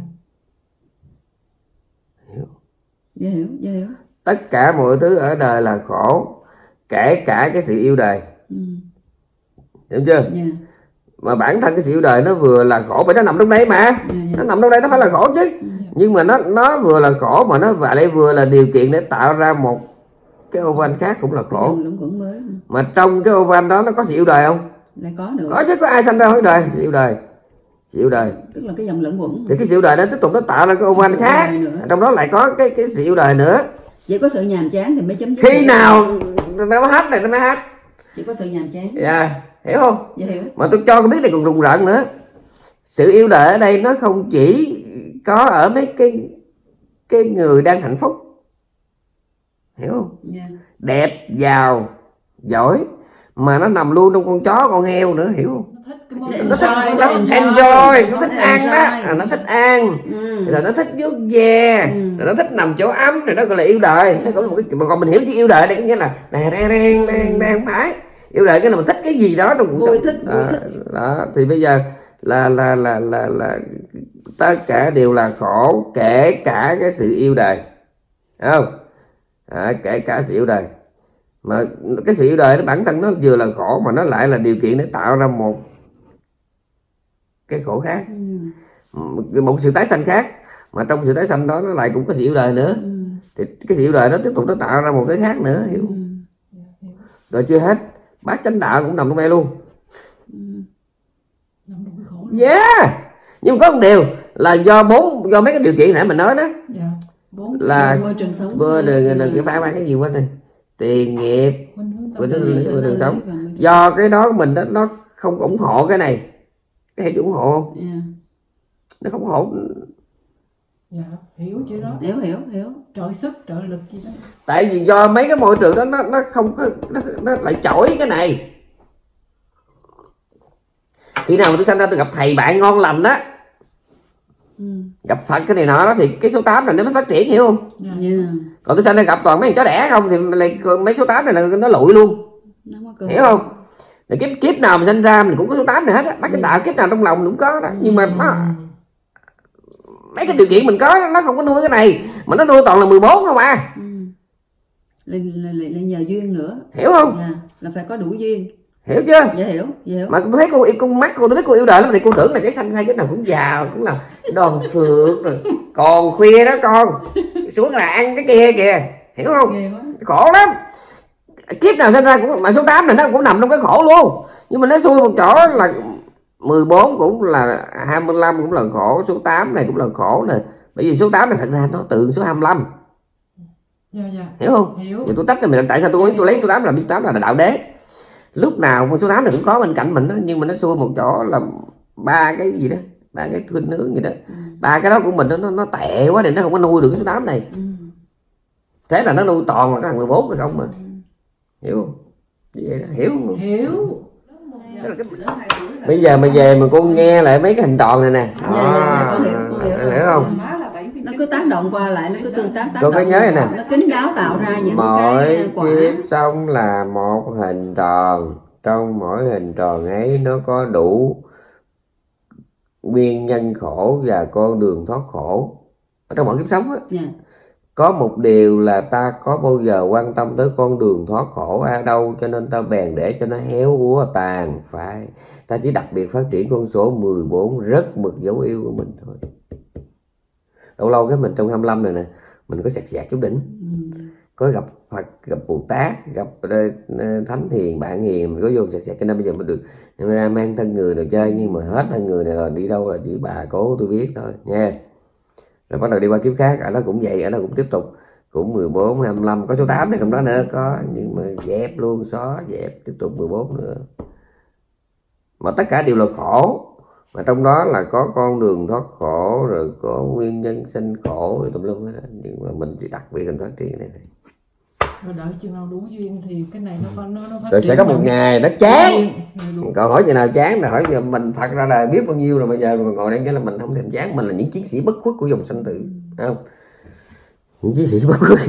Hiểu. Dạ hiểu, dạ hiểu. Tất cả mọi thứ ở đời là khổ, kể cả cái sự yêu đời. Ừ. Hiểu chưa? Yeah. Mà bản thân cái sự yêu đời nó vừa là khổ, bởi nó nằm trong đây mà. Yeah, yeah. Nó nằm trong đây nó phải là khổ chứ. Yeah. Nhưng mà nó nó vừa là khổ mà nó và lại vừa là điều kiện để tạo ra một cái oval khác cũng là khổ. Mới. Mà trong cái oval đó nó có sự yêu đời không? Lại có nữa. Có chứ, có ai sanh ra hỏi đời, sự yêu đời. Sự yêu đời. Tức là cái dòng lẫn quẩn. Thì cái sự yêu đời nó tiếp tục nó tạo ra cái oval khác. Trong đó lại có cái cái sự yêu đời nữa. Chỉ có sự nhàm chán thì mới chấm dứt. Khi nào nó hết này nó mới hết. Chỉ có sự nhàm chán. Dạ, yeah. Hiểu không? Dạ hiểu. Mà tôi cho cái biết này còn rùng rợn nữa. Sự yêu đời ở đây nó không chỉ có ở mấy cái cái người đang hạnh phúc. Hiểu không? Yeah. Đẹp, giàu, giỏi, mà nó nằm luôn trong con chó, con heo nữa, hiểu không? Nó thích, nó thích, nó enjoy, nó thích ăn đó, nó thích ăn, rồi nó thích vuốt ve, rồi nó thích nằm chỗ ấm, rồi nó gọi là yêu đời. Nó cũng một cái, mà còn mình hiểu chứ yêu đời đây có nghĩa là đang đang đang đang phải yêu đời cái là mình thích cái gì đó trong cuộc sống. Vui thích, vui thích. Đó, thì bây giờ là là là là là tất cả đều là khổ, kể cả cái sự yêu đời, đúng không? À, kể cả sự yêu đời. Mà cái sự yêu đời nó bản thân nó vừa là khổ mà nó lại là điều kiện để tạo ra một cái khổ khác. Ừ. Một sự tái sanh khác. Mà trong sự tái sanh đó nó lại cũng có sự yêu đời nữa. Ừ. Thì cái sự yêu đời nó tiếp tục nó tạo ra một cái khác nữa, hiểu không? Ừ. Rồi chưa hết, bát chánh đạo cũng nằm trong đây luôn. Ừ. Yeah. Nhưng có một điều là do bốn do mấy cái điều kiện nãy mình nói đó. Dạ. Bốn Là môi trường sống, bữa đừng đừng cái phải bán cái gì quá này, tiền nghiệp, khuynh hướng của tâm nó lý. môi trường sống. Do cái đó mình đó, nó không ủng hộ cái này, cái này ủng hộ không? Yeah. Nó không ủng hộ. Dạ, hiểu chứ đó. Hiểu hiểu hiểu. Trợ sức, trợ lực gì đó. Tại vì do mấy cái môi trường đó nó nó không có nó, nó lại chổi cái này. Khi nào mà tôi sanh ra tôi gặp thầy bạn ngon lành đó, Ừ. gặp Phật cái này nọ đó thì cái số tám này nó mới phát triển, hiểu không? Dạ. Yeah. Còn tôi sanh ra gặp toàn mấy thằng chó đẻ không thì lại mấy số tám này là nó lụi luôn, Nó không có cơ hiểu hội. không? Thì kiếp kiếp nào mình sinh ra mình cũng có số tám này hết á, bác cái đạo kiếp nào trong lòng cũng có đó, nhưng mà nó mấy cái điều kiện mình có nó không có nuôi cái này, mà nó nuôi toàn là mười bốn không à. Ừ. Lại, lại, lại, lại nhờ duyên nữa. Hiểu không? Yeah. Là phải có đủ duyên. Hiểu chưa? Dạ hiểu, dạ hiểu. Mà tôi thấy cô yêu con mắt cô, tôi biết cô yêu đời lắm thì cô tưởng là cái xanh xay cái nào cũng giàu, cũng là đòn phượng rồi còn khuya đó con xuống là ăn cái kia kìa, hiểu không? Ghê quá. Khổ lắm. Kiếp nào sinh ra cũng mà số tám này nó cũng nằm trong cái khổ luôn, nhưng mà nó xui một chỗ là mười bốn cũng là hai mươi lăm cũng là khổ, số tám này cũng là khổ nè, bởi vì số tám này thật ra nó tượng số hai mươi lăm, Dạ dạ. hiểu không? Hiểu. Thì tôi tách cho mình tại sao tôi tôi lấy số tám là biết tám là đạo đế, lúc nào con số tám này cũng có bên cạnh mình đó, nhưng mà nó xui một chỗ là ba cái gì đó, ba cái khuynh hướng gì đó, ba cái đó của mình đó, nó nó tệ quá thì nó không có nuôi được cái số tám này. Ừ. Thế là nó nuôi toàn là cái thằng mười bốn này không mà, hiểu không? Như vậy đó, hiểu không? Hiểu. Tức là cái... Bây giờ mà về mà cô nghe lại mấy cái hình tròn này nè, Dạ, dạ, dạ, con hiểu, con hiểu rồi. hiểu không? Nó cứ tác động qua lại, nó cứ tương tác tác Cô có động. nhớ này nè. Nó kín đáo tạo ra những Mỗi cái quả. kiếp sống là một hình tròn, trong mỗi hình tròn ấy nó có đủ nguyên nhân khổ và con đường thoát khổ. Ở trong mỗi kiếp sống á, Dạ. có một điều là ta có bao giờ quan tâm tới con đường thoát khổ ở đâu, cho nên ta bèn để cho nó héo úa tàn phai. Ta chỉ đặc biệt phát triển con số mười bốn rất mực dấu yêu của mình thôi. Lâu lâu cái mình trong hai mươi lăm này nè, mình có sẹt sẹt chút đỉnh, Ừ. có gặp Phật, gặp Bồ Tát, gặp Thánh Hiền, bạn hiền, mình có vô sẹt sẹt, cho nên bây giờ mình được nên ra mang thân người rồi chơi, nhưng mà hết thân người này rồi đi đâu là chỉ bà cố tôi biết thôi nha. Rồi bắt đầu đi qua kiếp khác, ở đó cũng vậy, ở đó cũng tiếp tục, cũng mười bốn, hai mươi lăm, có số tám này trong đó nữa có, nhưng mà dẹp luôn, xóa dẹp, tiếp tục mười bốn nữa. Mà tất cả đều là khổ, mà trong đó là có con đường thoát khổ, rồi có nguyên nhân sinh khổ rồi tùm lum hết. Nhưng mà mình chỉ đặc biệt mình phát triển này, này. Rồi đợi chừng nào đủ duyên thì cái này nó nó nó phát Rồi triển sẽ có một bằng- ngày nó chán. Đủ- Còn hỏi giờ nào chán là hỏi giờ mình Phật ra đời biết bao nhiêu rồi, bây giờ mà ngồi đây cái là mình không thèm chán. Mình là những chiến sĩ bất khuất của dòng sanh tử, phải không? Những chiến sĩ bất khuất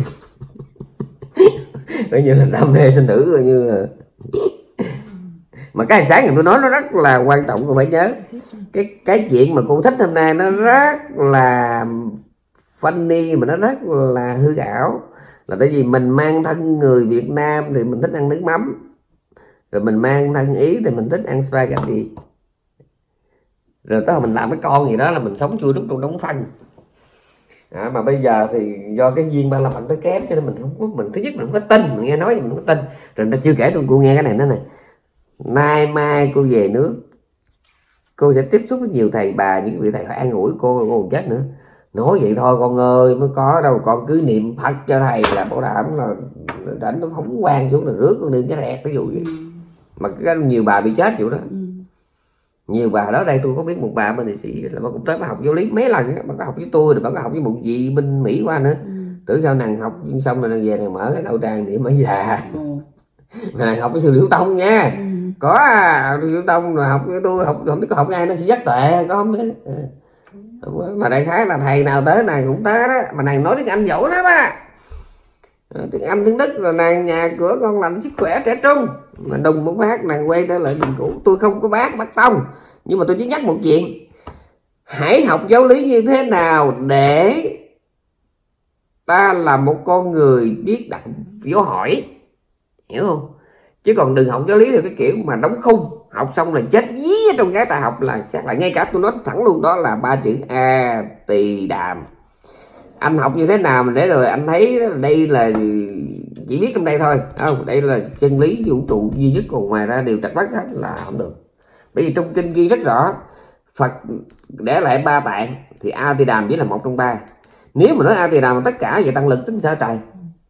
coi như là đam mê sinh tử, coi như là mà cái sáng ngày tôi nói nó rất là quan trọng, cô phải nhớ cái cái chuyện mà cô thích hôm nay nó rất là funny, mà nó rất là hư ảo, là tại vì mình mang thân người Việt Nam thì mình thích ăn nước mắm, rồi mình mang thân Ý thì mình thích ăn spaghetti, rồi tới hồi mình làm cái con gì đó là mình sống chui đúc trong đống phân. À, mà bây giờ thì do cái duyên ba la mệnh tới kém cho nên mình không có, mình thứ nhất mình không có tin, mình nghe nói mình không có tin. Rồi người ta chưa kể tôi cô nghe cái này nữa này, nay mai cô về nước cô sẽ tiếp xúc với nhiều thầy bà, những vị thầy họ an ủi cô, cô còn chết nữa. Nói vậy thôi con ơi, mới có đâu, con cứ niệm Phật cho thầy là bảo đảm là đánh nó phóng quang xuống là rước con đi cái rẹt, ví dụ vậy. Mà có nhiều bà bị chết kiểu đó. Ừ. Nhiều bà đó đây tôi có biết một bà bên thị sĩ là bà cũng tới bà học giáo lý mấy lần á, bà có học với tôi rồi bà có học với một vị bên Mỹ qua nữa. Ừ. Tưởng sao nàng học xong rồi nàng về nàng mở cái đạo tràng niệm ở già. Ồ. Mà nàng học với sư Liễu Tông nha. Ừ. Có à, sư Liễu Tông rồi học với tôi, học không biết có học với ai nó sẽ giác tuệ có không biết. Mà đại khái là thầy nào tới nàng cũng tới đó, mà nàng nói tiếng Anh giỏi lắm á. Tiếng Anh tiếng Đức, rồi nàng nhà cửa con lành sức khỏe trẻ trung. Mà đùng một phát nàng quay trở lại đường cũ. Tôi không có bác bắt tông, nhưng mà tôi chỉ nhắc một chuyện: hãy học giáo lý như thế nào để ta là một con người biết đặt dấu hỏi, hiểu không? Chứ còn đừng học giáo lý thì cái kiểu mà đóng khung, học xong là chết dí trong cái ta học là xét lại. Ngay cả tôi nói thẳng luôn, đó là ba chữ A Tỳ Đàm. Anh học như thế nào mà để rồi anh thấy đây là chỉ biết trong đây thôi, không, đây là chân lý vũ trụ duy nhất, còn ngoài ra đều trật bắt hết là không được. Bởi vì trong kinh ghi rất rõ, Phật để lại ba tạng thì A Tỳ Đàm chỉ là một trong ba. Nếu mà nói A Tỳ Đàm tất cả vậy tăng lực tính sao trời?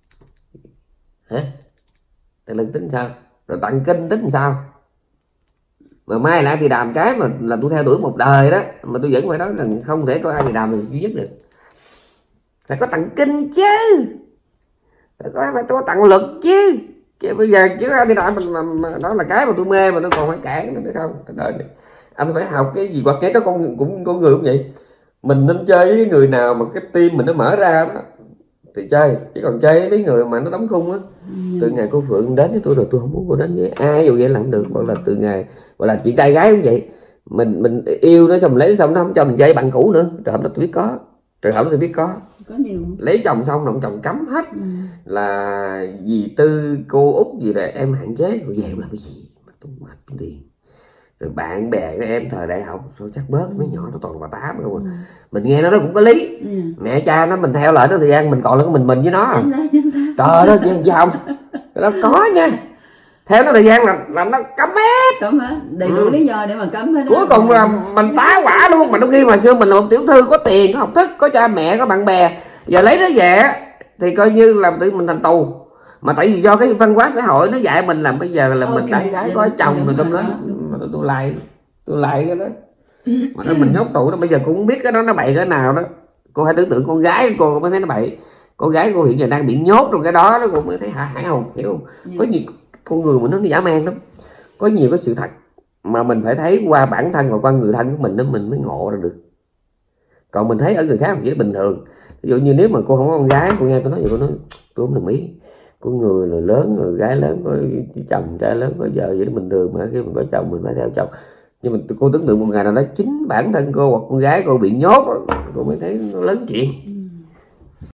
Hả? Tăng lực tính sao? Rồi tặng kinh tính sao? Mà mai là A Tỳ Đàm cái mà là tôi theo đuổi một đời đó, mà tôi vẫn phải nói rằng không thể có A Tỳ Đàm là duy nhất được. Phải có tặng kinh chứ, phải có, phải có tặng lực chứ. Chứ bây giờ chứ A Tỳ Đàm mình mà, mà đó là cái mà tôi mê mà nó còn phải cản nữa không? Đời này anh phải học cái gì, hoặc cái có con cũng con người cũng vậy. Mình nên chơi với người nào mà cái tim mình nó mở ra đó thì chơi, chứ còn chơi với mấy người mà nó đóng khung á. Từ ngày cô Phượng đến với tôi rồi tôi không muốn cô đến với ai dù vậy là không được. Hoặc là từ ngày gọi là chị trai gái cũng vậy, mình mình yêu nó xong mình lấy xong nó không cho mình chơi bạn cũ nữa. Trường hợp đó tôi biết có, trường hợp đó tôi biết có có nhiều lấy chồng xong rồi chồng cấm hết. Ừ. Là dì Tư cô Út gì là em hạn chế rồi về làm cái gì mà tôi mệt tôi điên. Rồi bạn bè của em thời đại học thôi chắc bớt, mấy nhỏ nó toàn bà tám không à. Ừ. Mình nghe nó nó cũng có lý. Ừ. Mẹ cha nó mình theo lời nó thời gian mình còn là có mình mình với nó. Chính xác, chính xác. Trời ơi chứ không cái đó có nha, theo nó thời gian là, là nó cấm hết, cấm hết đầy đủ. Ừ. Lý do để mà cấm hết đó. Cuối cùng là mình tá quả luôn. Mà đôi khi mà xưa mình là một tiểu thư có tiền có học thức có cha mẹ có bạn bè, giờ lấy nó về thì coi như là tự mình thành tù. Mà tại vì do cái văn hóa xã hội nó dạy mình là bây giờ là okay, mình trai gái có chồng rồi tâm đó, mà tôi lại tôi lại cái đó mà đó mình nhốt tù đó. Bây giờ cũng không biết cái đó nó bậy cái nào đó. Cô hãy tưởng tượng con gái cô mới thấy nó bậy. Con gái cô hiện giờ đang bị nhốt trong cái đó đó, cô mới thấy hả hải hùng, hiểu không? Yeah. Có nhiều con người mà nó dã man lắm, có nhiều cái sự thật mà mình phải thấy qua bản thân và qua người thân của mình đó mình mới ngộ ra được. Còn mình thấy ở người khác chỉ là bình thường. Ví dụ như nếu mà cô không có con gái, cô nghe tôi nói vậy cô nói tôi không đồng ý. Có người là lớn rồi, gái lớn có chồng, trai lớn có vợ vậy đó bình thường, mà khi mình có chồng mình phải theo chồng. Nhưng mà cô tưởng tượng một ngày nào đó chính bản thân cô hoặc con gái cô bị nhốt, cô mới thấy nó lớn chuyện.